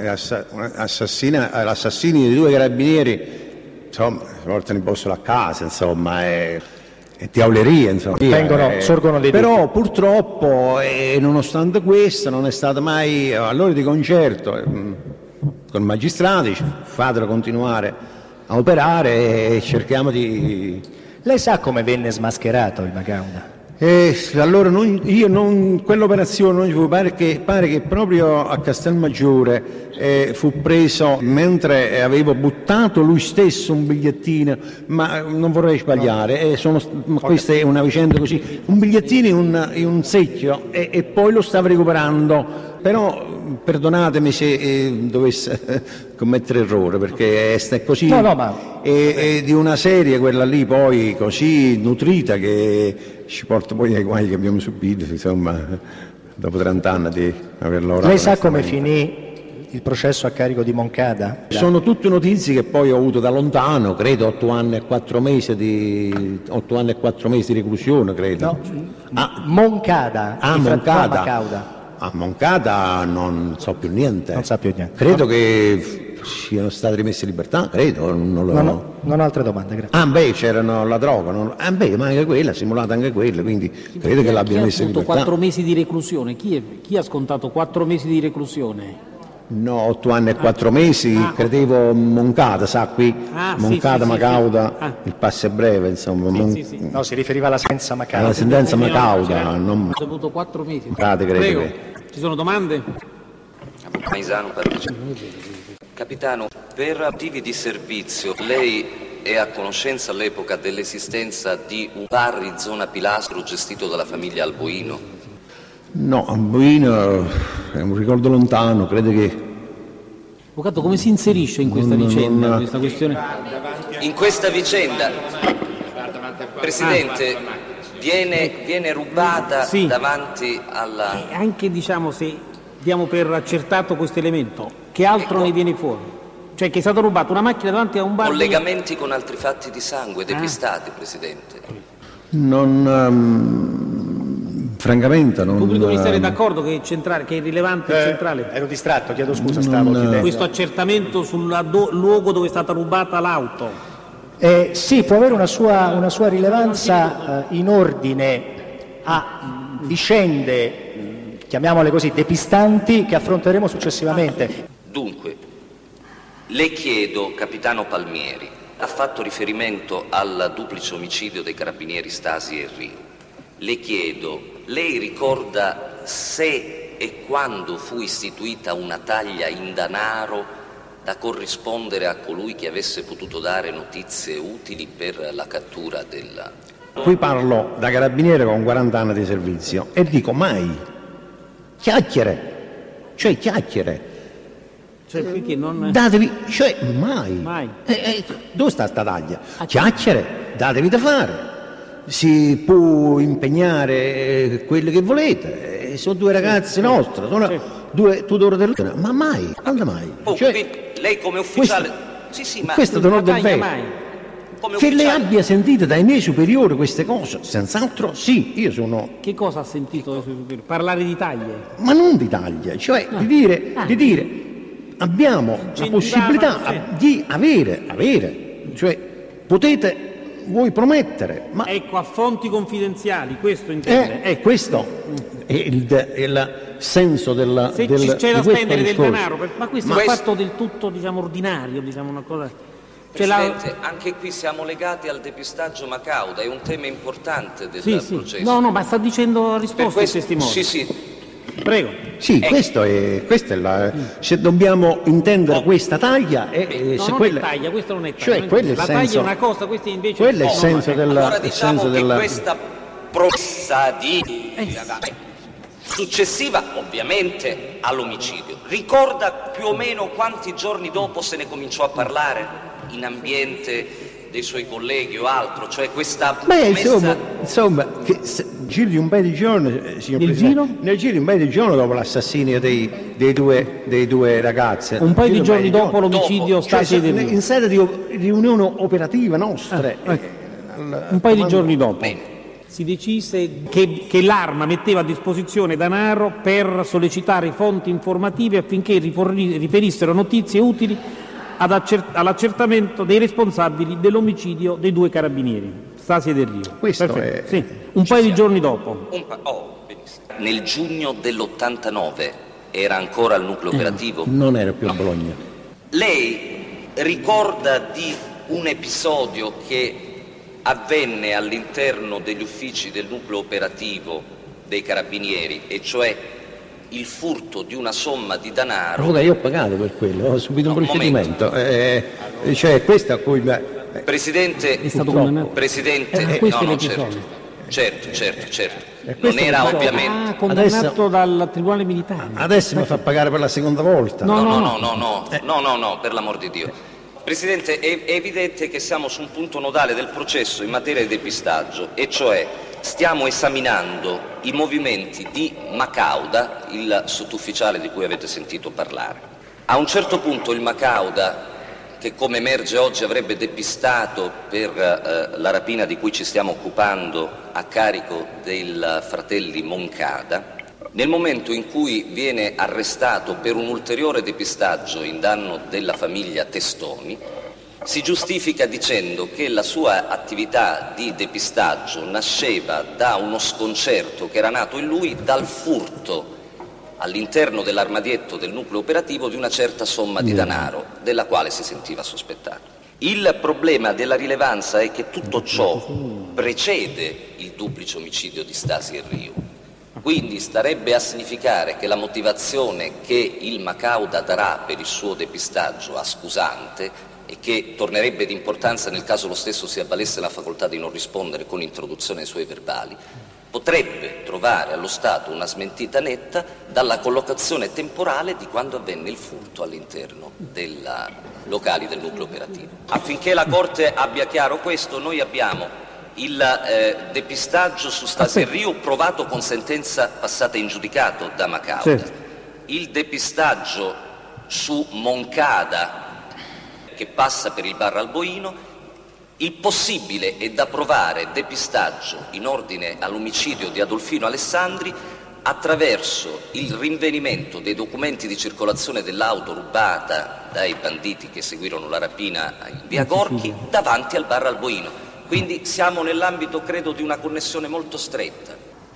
l'assassino di due carabinieri, insomma, portano il bossolo a casa, insomma, è, è diavoleria, insomma.
Vengono,
eh,
sorgono dei
Però
dubbi.
purtroppo, eh, nonostante questo, non è stata mai, allora di concerto eh, con i magistrati, fatelo continuare a operare e cerchiamo di...
Lei sa come venne smascherato il Macauda?
Eh, allora non, io non, quell'operazione non ci fu, pare che, pare che proprio a Castelmaggiore eh, fu preso mentre avevo buttato lui stesso un bigliettino, ma non vorrei sbagliare, eh, sono, ma questa è una vicenda così, un bigliettino in un, in un secchio e, e poi lo stava recuperando, però perdonatemi se eh, dovesse commettere errore, perché è così,
no, no, ma...
è, è di una serie quella lì poi così nutrita che ci porta poi ai guai che abbiamo subito, insomma, dopo trenta anni di aver lavorato.
Lei sa come finì il processo a carico di Moncada?
Sono tutte notizie che poi ho avuto da lontano, credo otto anni e quattro mesi di otto anni e quattro mesi di reclusione, credo.
No, ah, Moncada,
ah,
Moncada.
A Moncada non so più niente.
Non sa più niente.
Credo che siano stati rimessi in libertà, credo. Non, lo...
non, ho, non ho altre domande, grazie.
Ah beh, c'erano la droga, non... ah beh, ma anche quella, simulata anche quella, quindi sì, credo che l'abbiano messa in libertà.
quattro mesi di reclusione, chi, è, chi ha scontato quattro mesi di reclusione?
No, otto anni e quattro mesi, ah, credevo Moncada, sa qui, ah, Moncada, sì, sì, Macauda, sì, sì. Ah. Il passo è breve, insomma.
Sì,
Mon...
sì, sì. No, si riferiva alla sentenza Macauda.
Alla sentenza Macauda, non...
Ha avuto quattro mesi.
Crede, credo
Prego,
che...
ci sono domande?
Maisano partecipa. Capitano, per motivi di servizio, lei è a conoscenza all'epoca dell'esistenza di un bar in zona Pilastro gestito dalla famiglia Alboino?
No, Alboino è un ricordo lontano, credo che...
Avvocato, come si inserisce in questa non, vicenda, non... questa questione?
In questa vicenda, Presidente, ah. viene, viene rubata sì. davanti alla...
E anche, diciamo, se diamo per accertato questo elemento, che altro ecco. ne viene fuori? Cioè che è stata rubata una macchina davanti a un bar...
Collegamenti con altri fatti di sangue depistati, ah. Presidente.
Non... Um... Francamente non...
Il pubblico ministero è d'accordo che è, centrale, che è rilevante e eh, centrale?
Ero distratto, chiedo scusa, stavo
non... chiedendo. Questo accertamento sul do, luogo dove è stata rubata l'auto?
Eh, sì, può avere una sua, una sua rilevanza eh, in ordine a vicende, chiamiamole così, depistanti, che affronteremo successivamente.
Dunque, le chiedo, capitano Palmieri, ha fatto riferimento al duplice omicidio dei carabinieri Stasi e Rio. Le chiedo, lei ricorda se e quando fu istituita una taglia in denaro da corrispondere a colui che avesse potuto dare notizie utili per la cattura della...
Qui parlo da carabiniere con quaranta anni di servizio e dico mai, chiacchiere, cioè chiacchiere.
Cioè, perché non...
Datevi, cioè mai.
mai.
Eh, eh, dove sta sta taglia? Chiacchiere, datevi da fare. Si può impegnare quello che volete, eh, sono due ragazze nostre, sono sì. due tutori del... ma mai, quando mai?
Oh, cioè, lei come ufficiale...
Questo, sì, sì, ma questo è d'onore del vero. Che ufficiale... lei abbia sentito dai miei superiori queste cose, senz'altro sì, io sono...
Che cosa ha sentito dai suoi superiori? Parlare di taglie?
Ma non di taglie, cioè ah. di, dire, ah. di dire abbiamo la possibilità di avere, avere, cioè potete... vuoi promettere, ma...
Ecco, a fonti confidenziali, questo intende?
Eh, eh, questo è il, è il senso della...
Se del, c'è da spendere del denaro, ma questo ma è un questo... fatto del tutto, diciamo, ordinario, diciamo una cosa...
Presidente, la... anche qui siamo legati al depistaggio Macauda, è un tema importante del
sì,
processo.
Sì. No, no, ma sta dicendo risposte ai testimoni.
Sì, sì.
Prego.
Sì, ecco. questo è, questa è la... Se dobbiamo intendere oh. questa taglia... È,
eh,
se
non
quella...
è taglia, questa non è taglia.
Cioè, quello è il
la
senso...
taglia è una cosa, questa invece...
Quello è il
no,
senso
no,
della...
Allora diciamo
senso
che
della...
questa promessa di... Eh. successiva, ovviamente, all'omicidio. Ricorda più o meno quanti giorni dopo se ne cominciò a parlare in ambiente... dei suoi colleghi o altro, cioè questa
Beh, insomma, insomma che se, giro di un paio di giorni, signor
Nel
Presidente,
giro?
nel giro di un paio di giorni dopo l'assassinio dei, dei, due, dei due ragazze.
Un paio di giorni dopo giorni. l'omicidio Stasi
cioè, in sede di riunione operativa nostra.
Ah, ecco. al, un paio di giorni dopo. Bene. Si decise che, che l'Arma metteva a disposizione denaro per sollecitare fonti informative affinché riferissero notizie utili all'accertamento dei responsabili dell'omicidio dei due carabinieri, Stasi e Del Rio.
Questo è...
sì. Un paio di giorni dopo.
Un pa- oh, benissimo. Nel giugno dell'ottantanove era ancora al nucleo operativo?
Eh, non era più a
no.
Bologna.
Lei ricorda di un episodio che avvenne all'interno degli uffici del nucleo operativo dei carabinieri, e cioè il furto di una somma di denaro.
Allora, io ho pagato per quello, ho subito no, un procedimento. Eh, cioè, questo a cui... Eh,
Presidente,
è stato condannato.
Presidente,
eh,
no, no, certo, certo, certo, certo. Non era ovviamente...
Ah, condannato adesso, dal Tribunale Militare.
Adesso mi fa pagare per la seconda volta.
No, no, no, no, no, no, eh. no, no, no, per l'amor di Dio. Presidente, è, è evidente che siamo su un punto nodale del processo in materia di depistaggio, e cioè stiamo esaminando i movimenti di Macauda, il sottufficiale di cui avete sentito parlare. A un certo punto il Macauda, che come emerge oggi avrebbe depistato per eh, la rapina di cui ci stiamo occupando a carico dei fratelli Moncada, Nel momento in cui viene arrestato per un ulteriore depistaggio in danno della famiglia Testoni, si giustifica dicendo che la sua attività di depistaggio nasceva da uno sconcerto che era nato in lui dal furto all'interno dell'armadietto del nucleo operativo di una certa somma di denaro, della quale si sentiva sospettato. Il problema della rilevanza è che tutto ciò precede il duplice omicidio di Stasi e Riu. Quindi starebbe a significare che la motivazione che il Macauda darà per il suo depistaggio a scusante, e che tornerebbe di importanza nel caso lo stesso si avvalesse la facoltà di non rispondere con introduzione ai suoi verbali, potrebbe trovare allo Stato una smentita netta dalla collocazione temporale di quando avvenne il furto all'interno dei locali del nucleo operativo. Affinché la Corte abbia chiaro questo, noi abbiamo il eh, depistaggio su Stasi e Riu provato con sentenza passata in giudicato da Macauda, certo. Il depistaggio su Moncada che passa per il bar Alboino, il possibile e da provare depistaggio in ordine all'omicidio di Adolfino Alessandri attraverso il rinvenimento dei documenti di circolazione dell'auto rubata dai banditi che seguirono la rapina in via Gorchi davanti al bar Alboino. Quindi siamo nell'ambito, credo, di una connessione molto stretta.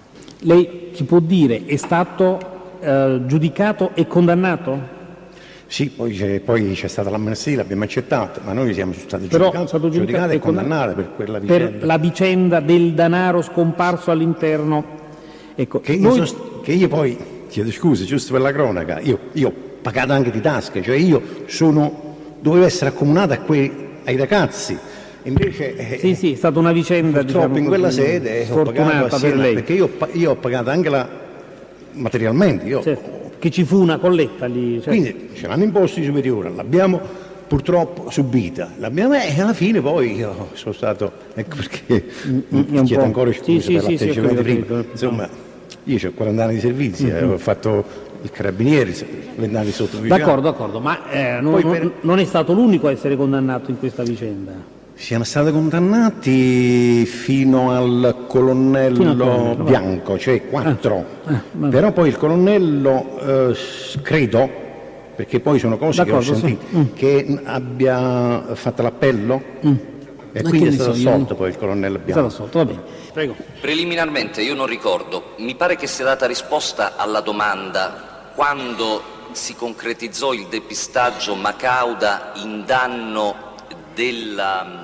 Lei ci può dire, è stato eh, giudicato e condannato?
Sì, poi c'è, poi c'è stata l'amnistia, l'abbiamo accettata, ma noi siamo stati
Però
giudicati,
stato
giudicati e condannati per quella vicenda.
Per la vicenda del denaro scomparso all'interno. Ecco,
che,
noi...
io sono, che io poi, chiedo scusa, giusto per la cronaca, io, io ho pagato anche di tasca, cioè io sono, dovevo essere accomunato a quei, ai ragazzi. Invece, eh,
sì, sì, è stata una vicenda
purtroppo
diciamo,
in quella sede ho pagato assieme,
per lei.
Perché io, io ho pagato anche la, materialmente. Io,
certo, che ci fu una colletta lì. Certo.
Quindi ce l'hanno imposto i superiori, l'abbiamo purtroppo subita, l'abbiamo, e alla fine poi io sono stato, ecco perché mi chiedo ancora scusa sì, per sì, l'atteggiamento sì, prima. Insomma, io ho quaranta anni di servizio, mm-hmm. ho fatto il carabinieri, venti anni sotto vigilante.
D'accordo, d'accordo, ma eh, non, per... non è stato l'unico a essere condannato in questa vicenda.
Siamo stati condannati fino al colonnello, fino al colonnello Bianco, cioè quattro. Ah, ah, però poi il colonnello, eh, credo, perché poi sono cose che ho sentito, sì. mm. che abbia fatto l'appello mm. e ma quindi è stato assolto poi il colonnello Bianco.
È stato assolto, va bene. Prego.
Preliminarmente io non ricordo, mi pare che sia data risposta alla domanda quando si concretizzò il depistaggio Macauda in danno della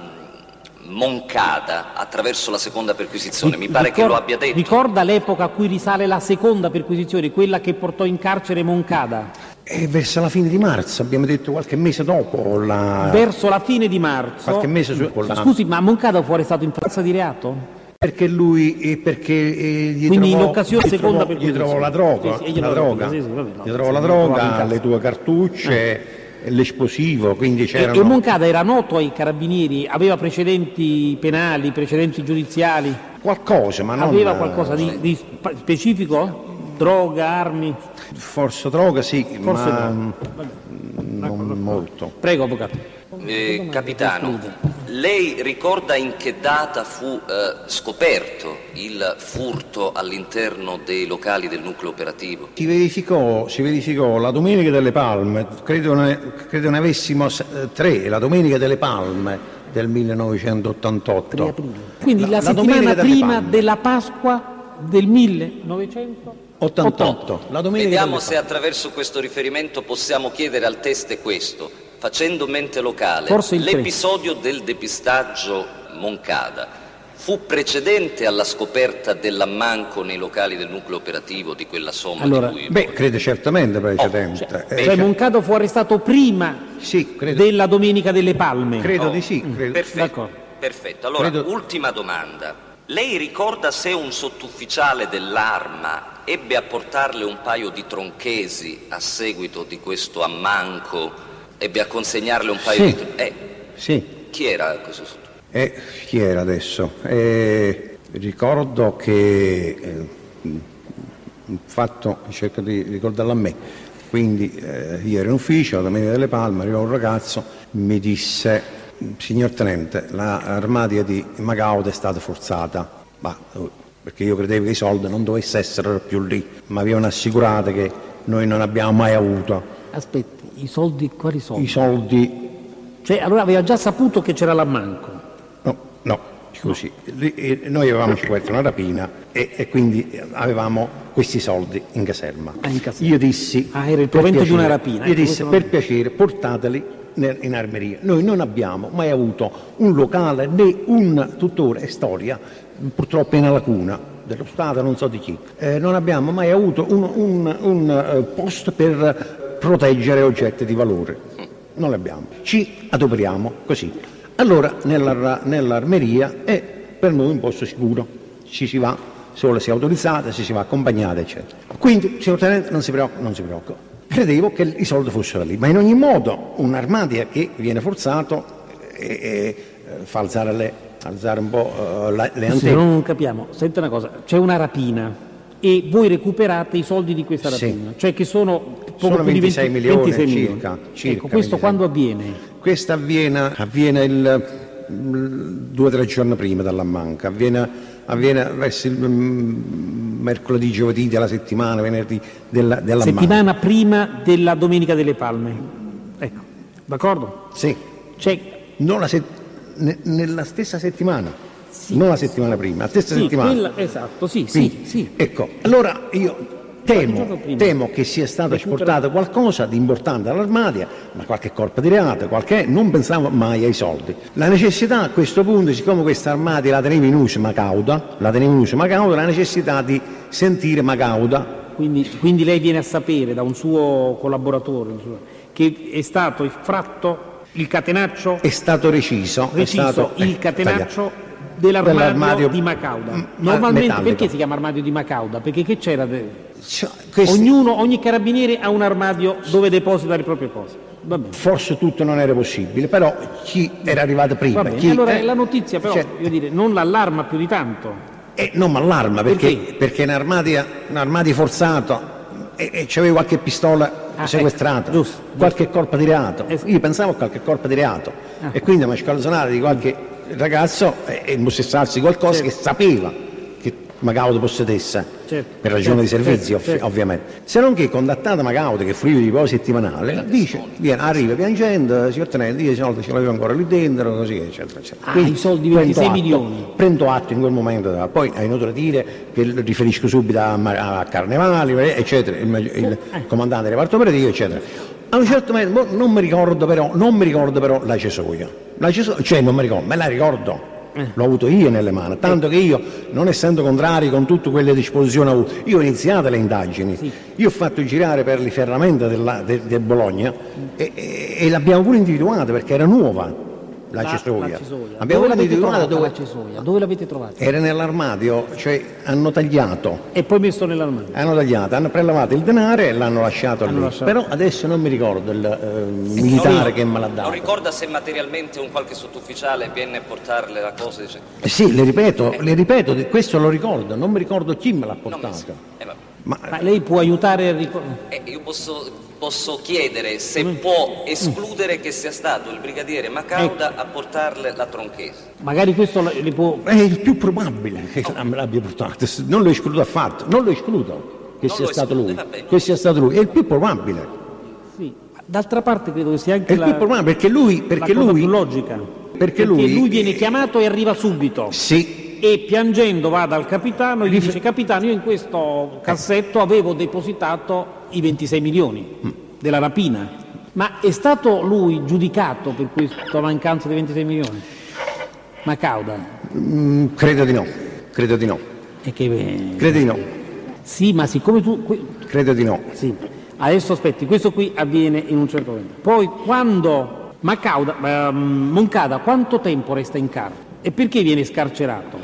Moncada attraverso la seconda perquisizione, mi pare
Ricorda,
che lo abbia detto.
Ricorda l'epoca a cui risale la seconda perquisizione, quella che portò in carcere Moncada?
E verso la fine di marzo, abbiamo detto qualche mese dopo la...
Verso la fine di marzo?
Qualche mese su... la...
Scusi, ma Moncada fu arrestato in forza di reato?
Perché lui, perché eh, gli
Quindi
trovò,
in occasione
gli
seconda
trovò, gli trovò la droga,
sì, sì,
la droga,
sì, sì, vabbè, no,
gli trovò la droga, le tue cartucce... Ah. L'esplosivo, quindi c'erano...
E, e Moncada era noto ai carabinieri? Aveva precedenti penali, precedenti giudiziali?
Qualcosa, ma non...
Aveva qualcosa di, di specifico? Droga, armi?
Forse droga, sì,
Forse
ma
droga.
non molto.
Prego, avvocato.
Eh, capitano, lei ricorda in che data fu eh, scoperto il furto all'interno dei locali del nucleo operativo?
Si verificò, si verificò la Domenica delle Palme, credo ne, credo ne avessimo tre, la Domenica delle Palme del millenovecentottantotto.
Quindi la, la settimana prima della Pasqua del millenovecentottantotto.
La domenica
Vediamo se attraverso questo riferimento possiamo chiedere al teste questo. Facendo mente locale, l'episodio del depistaggio Moncada fu precedente alla scoperta dell'ammanco nei locali del nucleo operativo di quella somma
allora,
di cui...
Beh, credo certamente precedente.
Oh, cioè, eh, cioè Moncada fu arrestato prima
sì,
della Domenica delle Palme?
Credo
oh,
di sì. Credo.
Perfetto, perfetto. Allora, credo... ultima domanda. Lei ricorda se un sottufficiale dell'Arma ebbe a portarle un paio di tronchesi a seguito di questo ammanco? Ebbe a consegnarle un paio
sì,
di... Eh,
sì.
Chi era questo sotto?
Eh, chi era adesso? Eh, ricordo che... Eh, un fatto, cerco di ricordarlo a me, quindi eh, io ero in ufficio, la Domenica delle Palme, arrivò un ragazzo, mi disse, signor Tenente, l'armadia di Macauda è stata forzata. Ma perché io credevo che i soldi non dovessero essere più lì, ma avevano assicurato che noi non abbiamo mai avuto.
Aspetti, i soldi, quali soldi?
I soldi...
Cioè, allora aveva già saputo che c'era l'ammanco?
No, no, scusi, noi avevamo scoperto una rapina e, e quindi avevamo questi soldi in caserma.
Ah, in caserma.
Io dissi...
Ah, era il provento di una rapina.
Io
ecco,
dissi, per piacere, portateli in armeria. Noi non abbiamo mai avuto un locale né un, tuttora è storia, purtroppo è una lacuna dello Stato, non so di chi, eh, non abbiamo mai avuto un, un, un uh, posto per proteggere oggetti di valore. Non li abbiamo, ci adoperiamo così. Allora nella, nell'armeria è per noi un posto sicuro, ci si va, solo si è autorizzata, si si va accompagnata, eccetera. Quindi, signor Tenente, non si preoccupa, non si preoccupa. Credevo che i soldi fossero lì, ma in ogni modo un'armadia che viene forzato e, e fa alzare, le, alzare un po' uh, le antenne.
Se non capiamo, senti una cosa, c'è una rapina e voi recuperate i soldi di questa rapina, sì. Cioè che sono poco
sono
più
ventisei
di venti,
milioni,
ventisei
circa,
milioni.
circa
Ecco, questo
ventisei.
Quando avviene?
Questo avviene, avviene il, il due o tre giorni prima dall'ammanca, avviene, avviene verso il um, mercoledì, giovedì della settimana, venerdì della, della
settimana
manca.
Prima della Domenica delle Palme. Ecco, d'accordo?
Sì.
C'è...
Non la se... ne, nella stessa settimana.
Sì.
Non la settimana prima, la stessa
sì,
settimana.
Quella, esatto, sì,
Quindi,
sì, sì.
Ecco, allora io temo, temo che sia stato esportato qualcosa di importante all'armadia, ma qualche corpo di reato, qualche... non pensavo mai ai soldi. La necessità a questo punto, siccome questa armadia la tenevo in uso Macauda, la tenevo in uso Macauda, la necessità di sentire Macauda.
Quindi, quindi lei viene a sapere da un suo collaboratore che è stato effratto il catenaccio?
È stato reciso.
Reciso
è stato,
il
eh,
catenaccio dell'armadio, dell'armadio di Macauda. Normalmente metallico. Perché si chiama armadio di Macauda? Perché che c'era? De...
Cioè, questi...
Ognuno, ogni carabiniere ha un armadio dove deposita le proprie cose. Va bene.
Forse tutto non era possibile, però chi era arrivato prima.
Va bene.
Chi...
Allora
eh...
la notizia però,
cioè...
voglio dire, non l'allarma più di tanto.
Eh, non mi allarma perché,
perché?
perché un armadio, un armadio forzato e, e c'avevo qualche pistola ah, sequestrata,
ecco, giusto,
qualche
giusto.
colpo di reato.
Esatto.
Io pensavo a qualche colpo di reato ah. e quindi mi scalzonare di qualche ragazzo e, e impossessarsi qualcosa certo. Che sapeva che Macauda possedesse
certo.
per ragione
certo.
di servizio
certo. Certo.
ovviamente. Se non che contattata Macauda che fruiva di poco settimanale dice, viene, arriva piangendo, signor Tenente, io i soldi ce l'avevo ancora lì dentro, così eccetera eccetera.
Ah, quindi, i soldi ventisei
atto,
milioni.
Prendo atto in quel momento, poi è inutile dire che riferisco subito a, a Carnevali, eccetera, il, il eh. comandante del reparto operativo, eccetera. A un certo momento, non mi ricordo però, non mi ricordo però la cesoia. La cesoia, cioè non mi ricordo, me la ricordo. Eh. L'ho avuto io nelle mani, tanto eh. che io, non essendo contrario con tutte quelle disposizioni avute, io ho iniziato le indagini, sì. Io ho fatto girare per le ferramenta del de, de Bologna mm. e, e, e l'abbiamo pure individuata perché era nuova la, la cesoia. La cesoia.
Abbiamo dove individuata dove... la cesoia? Dove l'avete trovata?
Era nell'armadio, cioè hanno tagliato.
E poi messo nell'armadio?
Hanno tagliato, hanno prelevato il denaro e l'hanno lasciato
hanno
lì.
Lasciato.
Però adesso non mi ricordo il eh, militare che me l'ha dato.
Non ricorda se materialmente un qualche sottufficiale venne a portarle la cosa? Dice...
Eh sì, le ripeto, eh. le ripeto, questo lo ricordo, non mi ricordo chi me l'ha portato.
Eh,
ma, ma lei può aiutare a ricordare?
Eh, io posso, posso chiedere se mm. può escludere mm. che sia stato il brigadiere Macauda ecco. a portarle la tronchese.
Magari questo le può...
È il più probabile che oh. me l'abbia portato, non lo escludo affatto, non lo escludo che non sia stato lui, che sia stato lui, è il più probabile.
Sì, d'altra parte credo che sia anche
è
la...
il più probabile perché lui... Perché
la cosa
lui
più logica.
Perché,
perché
lui...
lui viene chiamato e arriva subito.
Sì.
E piangendo va dal capitano e gli dice: capitano, io in questo cassetto avevo depositato i ventisei milioni mm. della rapina. Ma è stato lui giudicato per questa mancanza di ventisei milioni? Macauda?
Mm, credo di no, credo di no.
E che, eh,
credo di no.
Sì, ma siccome tu...
Credo di no.
Sì. Adesso aspetti, questo qui avviene in un certo momento. Poi quando Macauda, eh, Moncada, quanto tempo resta in carcere? E perché viene scarcerato?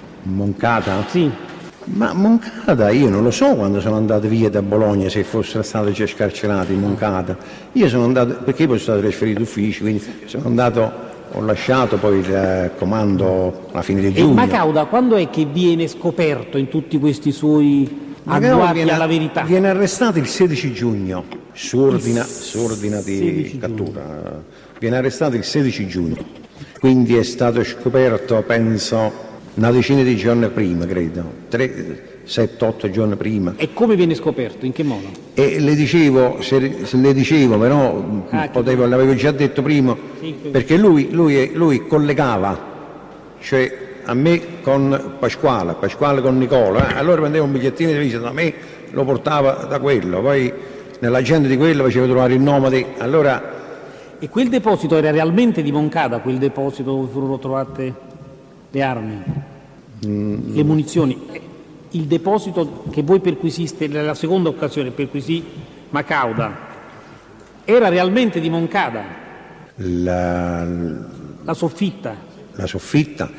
Moncada?
Sì.
Ma Moncada io non lo so quando sono andato via da Bologna, se fossero stati già scarcerati in Moncada. Io sono andato, perché poi sono stato trasferito d'ufficio, quindi sono andato, ho lasciato poi il comando alla fine di giugno.
E Macauda quando è che viene scoperto in tutti questi suoi agguati viene, alla verità?
Viene arrestato il sedici giugno, su ordine, su ordine di cattura. Giugno. Viene arrestato il sedici giugno. Quindi è stato scoperto, penso, una decina di giorni prima, credo, tre, sette, otto giorni prima.
E come viene scoperto? In che modo?
E le dicevo, se, se le dicevo, però ah, potevo, l'avevo già detto prima, sì, perché lui, lui, lui collegava, cioè a me con Pasquale, Pasquale con Nicola, eh? Allora prendeva un bigliettino di visita, da me lo portava da quello, poi nell'agenda di quello faceva trovare il nome di... Allora...
E quel deposito era realmente di Moncada, quel deposito dove furono trovate le armi, mm. le munizioni? Il deposito che voi perquisiste, nella seconda occasione perquisì Macauda, era realmente di Moncada?
La,
la soffitta?
La soffitta?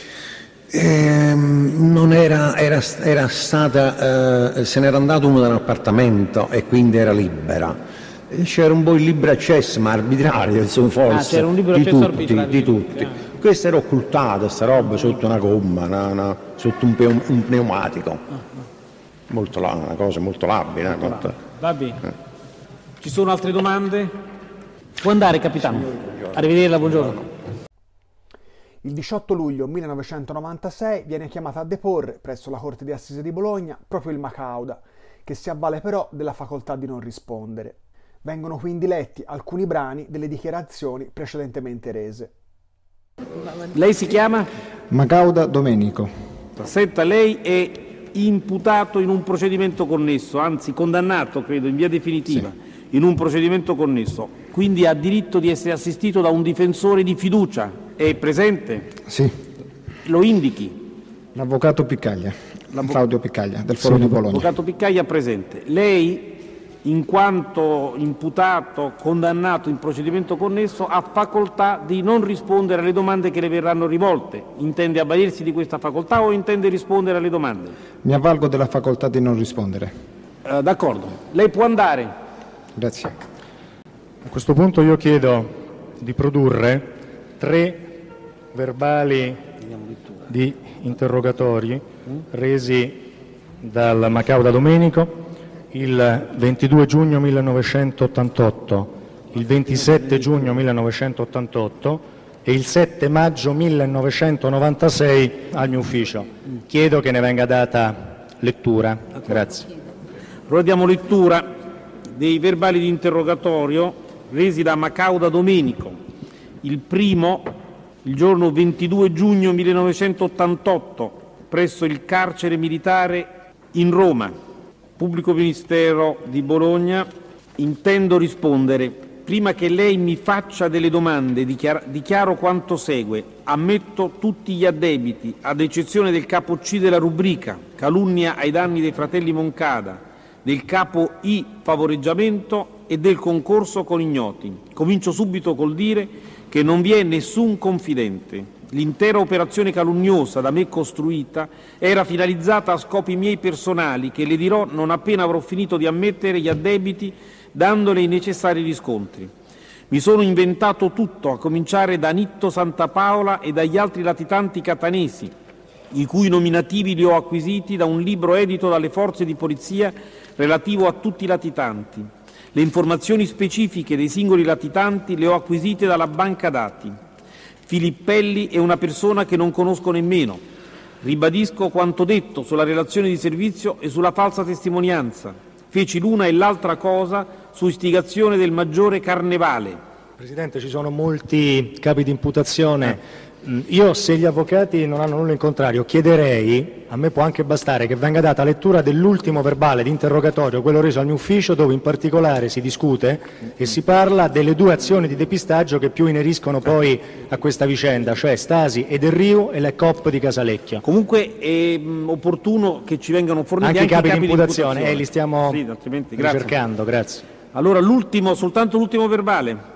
Eh, non era, era, era stata, eh, se n'era andato uno da un appartamento e quindi era libera. C'era un po' il libero accesso, ma arbitrario, insomma, forse,
ah, c'era un libero
di,
accesso
tutti, di tutti. Ah. Questo era occultato, sta roba, sotto una gomma, una, una, sotto un, pe- un pneumatico. Ah, ah. Molto la, una cosa molto labile.
Molto labile. Va bene. Eh. Ci sono altre domande? Può andare, capitano. Arrivederla, buongiorno.
Il diciotto luglio millenovecentonovantasei viene chiamata a deporre presso la Corte di Assise di Bologna proprio il Macauda, che si avvale però della facoltà di non rispondere. Vengono quindi letti alcuni brani delle dichiarazioni precedentemente rese.
Lei si chiama?
Macauda Domenico.
Senta, lei è imputato in un procedimento connesso, anzi condannato, credo, in via definitiva, sì. in un procedimento connesso. Quindi ha diritto di essere assistito da un difensore di fiducia. È presente?
Sì.
Lo indichi?
L'avvocato Piccaglia, Claudio Piccaglia, del Foro sì, di Bologna.
L'avvocato Piccaglia presente. Lei, in quanto imputato, condannato in procedimento connesso, ha facoltà di non rispondere alle domande che le verranno rivolte. Intende avvalersi di questa facoltà o intende rispondere alle domande?
Mi avvalgo della facoltà di non rispondere.
Uh, d'accordo. Lei può andare.
Grazie.
A questo punto io chiedo di produrre tre verbali di interrogatori resi dal Macauda Domenico il ventidue giugno millenovecentottantotto, il ventisette giugno millenovecentottantotto e il sette maggio millenovecentonovantasei al mio ufficio. Chiedo che ne venga data lettura. Grazie.
Allora diamo lettura dei verbali di interrogatorio resi da Macauda Domenico. Il primo, il giorno ventidue giugno millenovecentottantotto, presso il carcere militare in Roma. Pubblico Ministero di Bologna, intendo rispondere. Prima che lei mi faccia delle domande, dichiaro, dichiaro quanto segue. Ammetto tutti gli addebiti, ad eccezione del capo C della rubrica, calunnia ai danni dei fratelli Moncada, del capo I, favoreggiamento, e del concorso con ignoti. Comincio subito col dire che non vi è nessun confidente. L'intera operazione calunniosa da me costruita era finalizzata a scopi miei personali che le dirò non appena avrò finito di ammettere gli addebiti dandole i necessari riscontri. Mi sono inventato tutto, a cominciare da Nitto Santapaola e dagli altri latitanti catanesi, i cui nominativi li ho acquisiti da un libro edito dalle forze di polizia relativo a tutti i latitanti. Le informazioni specifiche dei singoli latitanti le ho acquisite dalla banca dati. Filippelli è una persona che non conosco nemmeno. Ribadisco quanto detto sulla relazione di servizio e sulla falsa testimonianza. Feci l'una e l'altra cosa su istigazione del maggiore Carnevale.
Presidente, ci sono molti capi di imputazione. Eh. Io, se gli avvocati non hanno nulla in contrario, chiederei, a me può anche bastare, che venga data lettura dell'ultimo verbale di interrogatorio, quello reso al mio ufficio, dove in particolare si discute e si parla delle due azioni di depistaggio che più ineriscono poi a questa vicenda, cioè Stasi e Del Rio e le C O P di Casalecchio.
Comunque è mh, opportuno che ci vengano forniti
anche,
anche
i capi,
capi
di imputazione,
di imputazione.
Eh, li stiamo
sì, altrimenti, grazie.
ricercando, grazie.
Allora, l'ultimo, soltanto l'ultimo verbale.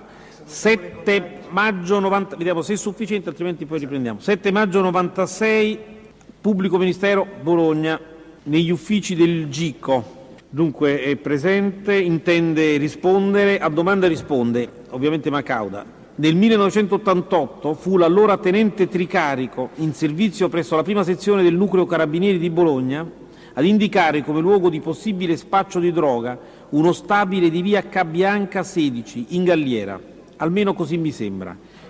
sette maggio novanta, vediamo se è sufficiente, altrimenti poi riprendiamo. sette maggio novantasei, Pubblico Ministero, Bologna, negli uffici del Gico. Dunque è presente, intende rispondere, a domanda risponde, ovviamente Macauda. Nel millenovecentottantotto fu l'allora tenente Tricarico, in servizio presso la prima sezione del nucleo carabinieri di Bologna, ad indicare come luogo di possibile spaccio di droga uno stabile di via Cabianca sedici, in Galliera. Almeno così mi sembra.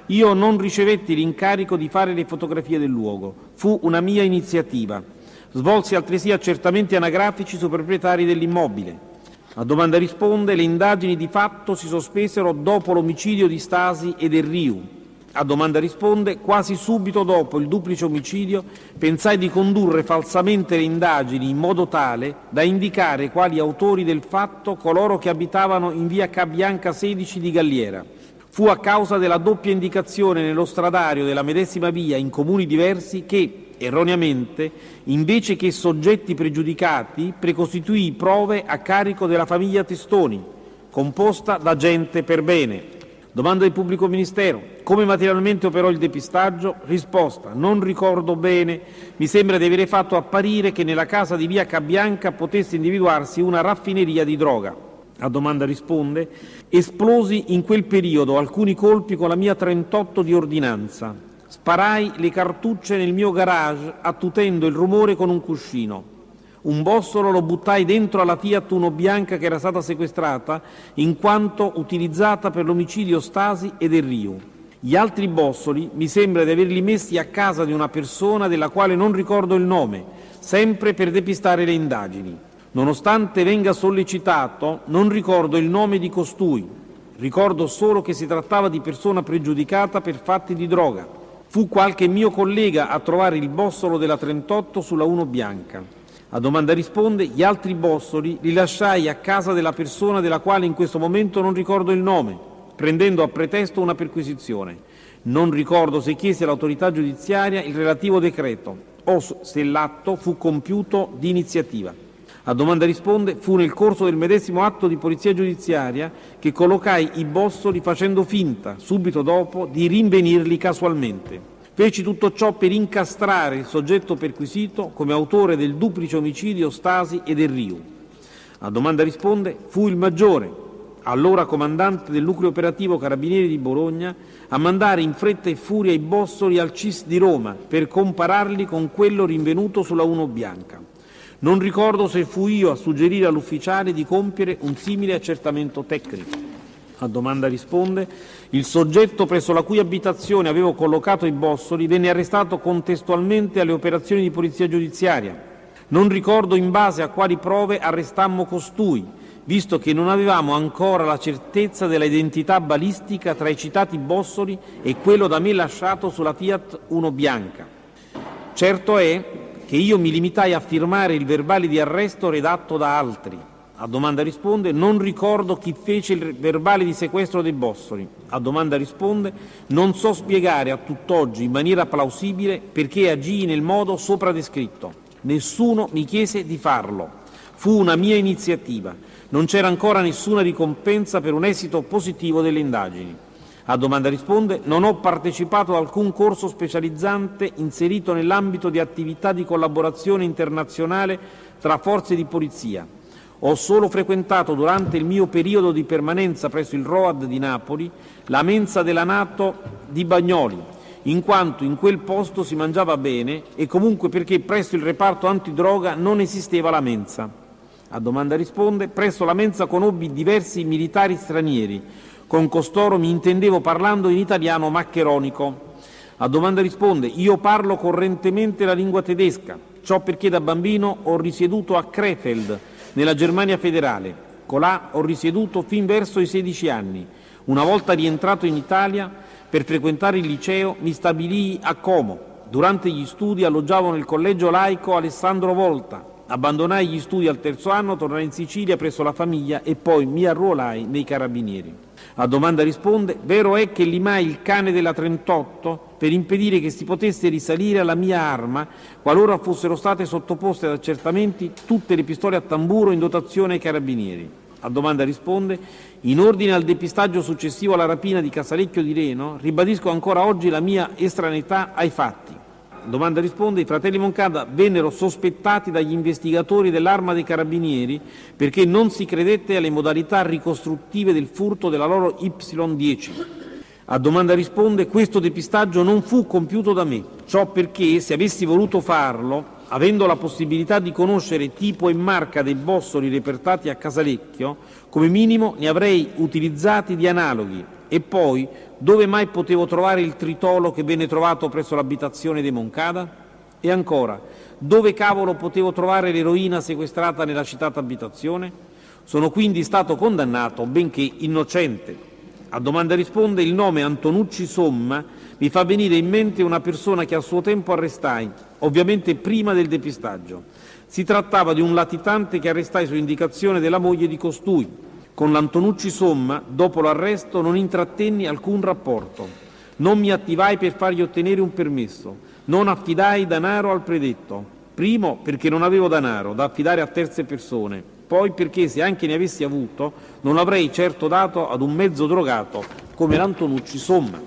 io non ricevetti l'incarico di fare le fotografie del luogo. Fu una mia iniziativa. Svolsi altresì accertamenti anagrafici sui proprietari dell'immobile. A domanda risponde, le indagini di fatto si sospesero dopo l'omicidio di Stasi e del Riu. A domanda risponde, quasi subito dopo il duplice omicidio pensai di condurre falsamente le indagini in modo tale da indicare quali autori del fatto coloro che abitavano in via Cabianca sedici di Galliera. Fu a causa della doppia indicazione nello stradario della medesima via in comuni diversi che, erroneamente, invece che soggetti pregiudicati, precostituì prove a carico della famiglia Testoni, composta da gente per bene. Domanda del pubblico ministero: come materialmente operò il depistaggio? Risposta: non ricordo bene, mi sembra di avere fatto apparire che nella casa di via Cabianca potesse individuarsi una raffineria di droga. A domanda risponde: esplosi in quel periodo alcuni colpi con la mia trentotto di ordinanza. Sparai le cartucce nel mio garage attutendo il rumore con un cuscino. Un bossolo lo buttai dentro alla Fiat Uno bianca che era stata sequestrata in quanto utilizzata per l'omicidio Stasi e del Riu. Gli altri bossoli mi sembra di averli messi a casa di una persona della quale non ricordo il nome, sempre per depistare le indagini. Nonostante venga sollecitato, non ricordo il nome di costui. Ricordo solo che si trattava di persona pregiudicata per fatti di droga. Fu qualche mio collega a trovare il bossolo della trentotto sulla Uno bianca. A domanda risponde, gli altri bossoli li lasciai a casa della persona della quale in questo momento non ricordo il nome, prendendo a pretesto una perquisizione. Non ricordo se chiese all'autorità giudiziaria il relativo decreto o se l'atto fu compiuto di iniziativa. A domanda risponde, fu nel corso del medesimo atto di polizia giudiziaria che collocai i bossoli facendo finta, subito dopo, di rinvenirli casualmente. Feci tutto ciò per incastrare il soggetto perquisito come autore del duplice omicidio Stasi e del Riu. A domanda risponde, fu il maggiore, allora comandante del nucleo operativo Carabinieri di Bologna, a mandare in fretta e furia i bossoli al C I S di Roma per compararli con quello rinvenuto sulla Uno bianca. Non ricordo se fui io a suggerire all'ufficiale di compiere un simile accertamento tecnico. A domanda risponde, il soggetto presso la cui abitazione avevo collocato i bossoli venne arrestato contestualmente alle operazioni di polizia giudiziaria. Non ricordo in base a quali prove arrestammo costui, visto che non avevamo ancora la certezza della identità balistica tra i citati bossoli e quello da me lasciato sulla Fiat Uno bianca. Certo è che io mi limitai a firmare il verbale di arresto redatto da altri. A domanda risponde, non ricordo chi fece il verbale di sequestro dei bossoli. A domanda risponde, non so spiegare a tutt'oggi in maniera plausibile perché agii nel modo sopra descritto. Nessuno mi chiese di farlo. Fu una mia iniziativa. Non c'era ancora nessuna ricompensa per un esito positivo delle indagini. A domanda risponde, non ho partecipato ad alcun corso specializzante inserito nell'ambito di attività di collaborazione internazionale tra forze di polizia. Ho solo frequentato durante il mio periodo di permanenza presso il R O A D di Napoli la mensa della NATO di Bagnoli, in quanto in quel posto si mangiava bene e comunque perché presso il reparto antidroga non esisteva la mensa. A domanda risponde, presso la mensa conobbi diversi militari stranieri. Con costoro mi intendevo parlando in italiano maccheronico. A domanda risponde, io parlo correntemente la lingua tedesca, ciò perché da bambino ho risieduto a Krefeld, nella Germania federale. Colà ho risieduto fin verso i sedici anni. Una volta rientrato in Italia, per frequentare il liceo mi stabilii a Como. Durante gli studi alloggiavo nel collegio laico Alessandro Volta. Abbandonai gli studi al terzo anno, tornai in Sicilia presso la famiglia e poi mi arruolai nei Carabinieri. A domanda risponde, vero è che limai il cane della trentotto per impedire che si potesse risalire alla mia arma qualora fossero state sottoposte ad accertamenti tutte le pistole a tamburo in dotazione ai Carabinieri. A domanda risponde, in ordine al depistaggio successivo alla rapina di Casalecchio di Reno, ribadisco ancora oggi la mia estraneità ai fatti. Domanda risponde, i fratelli Moncada vennero sospettati dagli investigatori dell'Arma dei Carabinieri perché non si credette alle modalità ricostruttive del furto della loro Y dieci. A domanda risponde, questo depistaggio non fu compiuto da me, ciò perché se avessi voluto farlo, avendo la possibilità di conoscere tipo e marca dei bossoli repertati a Casalecchio, come minimo ne avrei utilizzati di analoghi E poi, dove mai potevo trovare il tritolo che venne trovato presso l'abitazione dei Moncada? E ancora, dove cavolo potevo trovare l'eroina sequestrata nella citata abitazione? Sono quindi stato condannato, benché innocente. A domanda risponde, il nome Antonucci Somma mi fa venire in mente una persona che a suo tempo arrestai, ovviamente prima del depistaggio. Si trattava di un latitante che arrestai su indicazione della moglie di costui. Con l'Antonucci Somma, dopo l'arresto, non intrattenni alcun rapporto. Non mi attivai per fargli ottenere un permesso. Non affidai danaro al predetto. Primo, perché non avevo danaro da affidare a terze persone. Poi perché, se anche ne avessi avuto, non l'avrei certo dato ad un mezzo drogato come l'Antonucci Somma.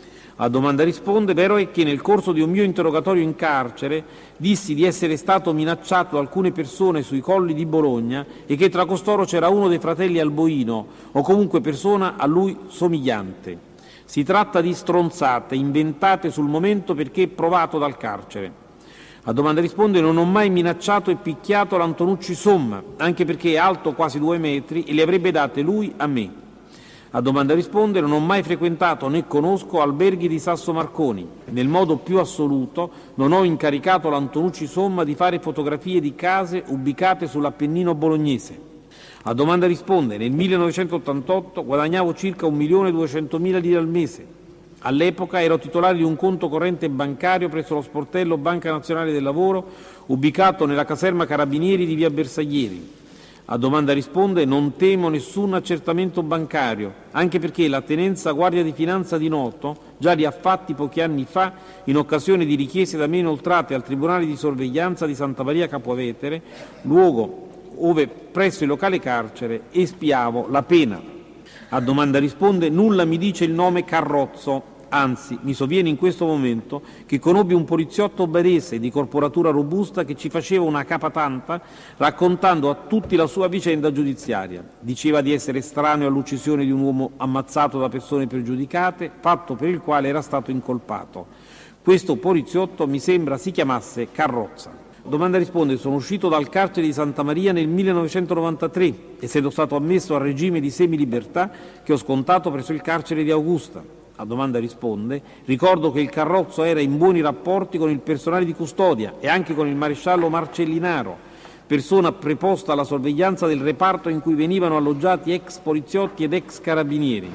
A domanda risponde, vero è che nel corso di un mio interrogatorio in carcere dissi di essere stato minacciato da alcune persone sui colli di Bologna e che tra costoro c'era uno dei fratelli Alboino o comunque persona a lui somigliante. Si tratta di stronzate inventate sul momento perché provato dal carcere. A domanda risponde, non ho mai minacciato e picchiato l'Antonucci Somma, anche perché è alto quasi due metri e le avrebbe date lui a me. A domanda risponde, non ho mai frequentato né conosco alberghi di Sasso Marconi. Nel modo più assoluto non ho incaricato l'Antonucci Somma di fare fotografie di case ubicate sull'Appennino bolognese. A domanda risponde, nel millenovecentottantotto guadagnavo circa un milione duecentomila lire al mese. All'epoca ero titolare di un conto corrente bancario presso lo sportello Banca Nazionale del Lavoro, ubicato nella caserma Carabinieri di via Bersaglieri. A domanda risponde, non temo nessun accertamento bancario, anche perché la tenenza Guardia di Finanza di Noto già li ha fatti pochi anni fa in occasione di richieste da me inoltrate al Tribunale di Sorveglianza di Santa Maria Capovetere, luogo ove presso il locale carcere espiavo la pena. A domanda risponde, nulla mi dice il nome Carrozzo. Anzi, mi sovviene in questo momento che conobbi un poliziotto barese di corporatura robusta che ci faceva una capatanta raccontando a tutti la sua vicenda giudiziaria. Diceva di essere estraneo all'uccisione di un uomo ammazzato da persone pregiudicate, fatto per il quale era stato incolpato. Questo poliziotto mi sembra si chiamasse Carrozza. Domanda risponde, sono uscito dal carcere di Santa Maria nel millenovecentonovantatré, essendo stato ammesso al regime di semilibertà che ho scontato presso il carcere di Augusta. A domanda risponde, ricordo che il Carrozzo era in buoni rapporti con il personale di custodia e anche con il maresciallo Marcellinaro, persona preposta alla sorveglianza del reparto in cui venivano alloggiati ex poliziotti ed ex carabinieri.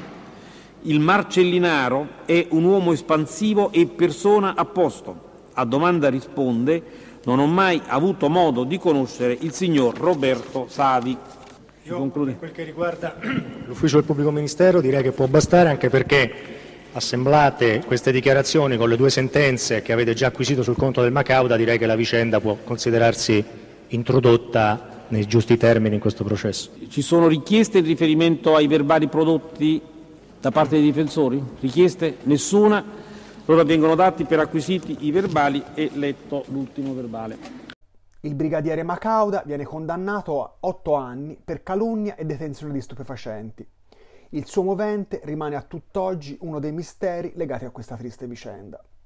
Il Marcellinaro è un uomo espansivo e persona a posto. A domanda risponde, non ho mai avuto modo di conoscere il signor Roberto Savi.
Io, per quel che riguarda l'ufficio del pubblico ministero, direi che può bastare, anche perché assemblate queste dichiarazioni con le due sentenze che avete già acquisito sul conto del Macauda, direi che la vicenda può considerarsi introdotta nei giusti termini in questo processo.
Ci sono richieste in riferimento ai verbali prodotti da parte dei difensori? Richieste? Nessuna. Allora vengono dati per acquisiti i verbali e letto l'ultimo verbale.
Il brigadiere Macauda viene condannato a otto anni per calunnia e detenzione di stupefacenti. Il suo movente rimane a tutt'oggi uno dei misteri legati a questa triste vicenda.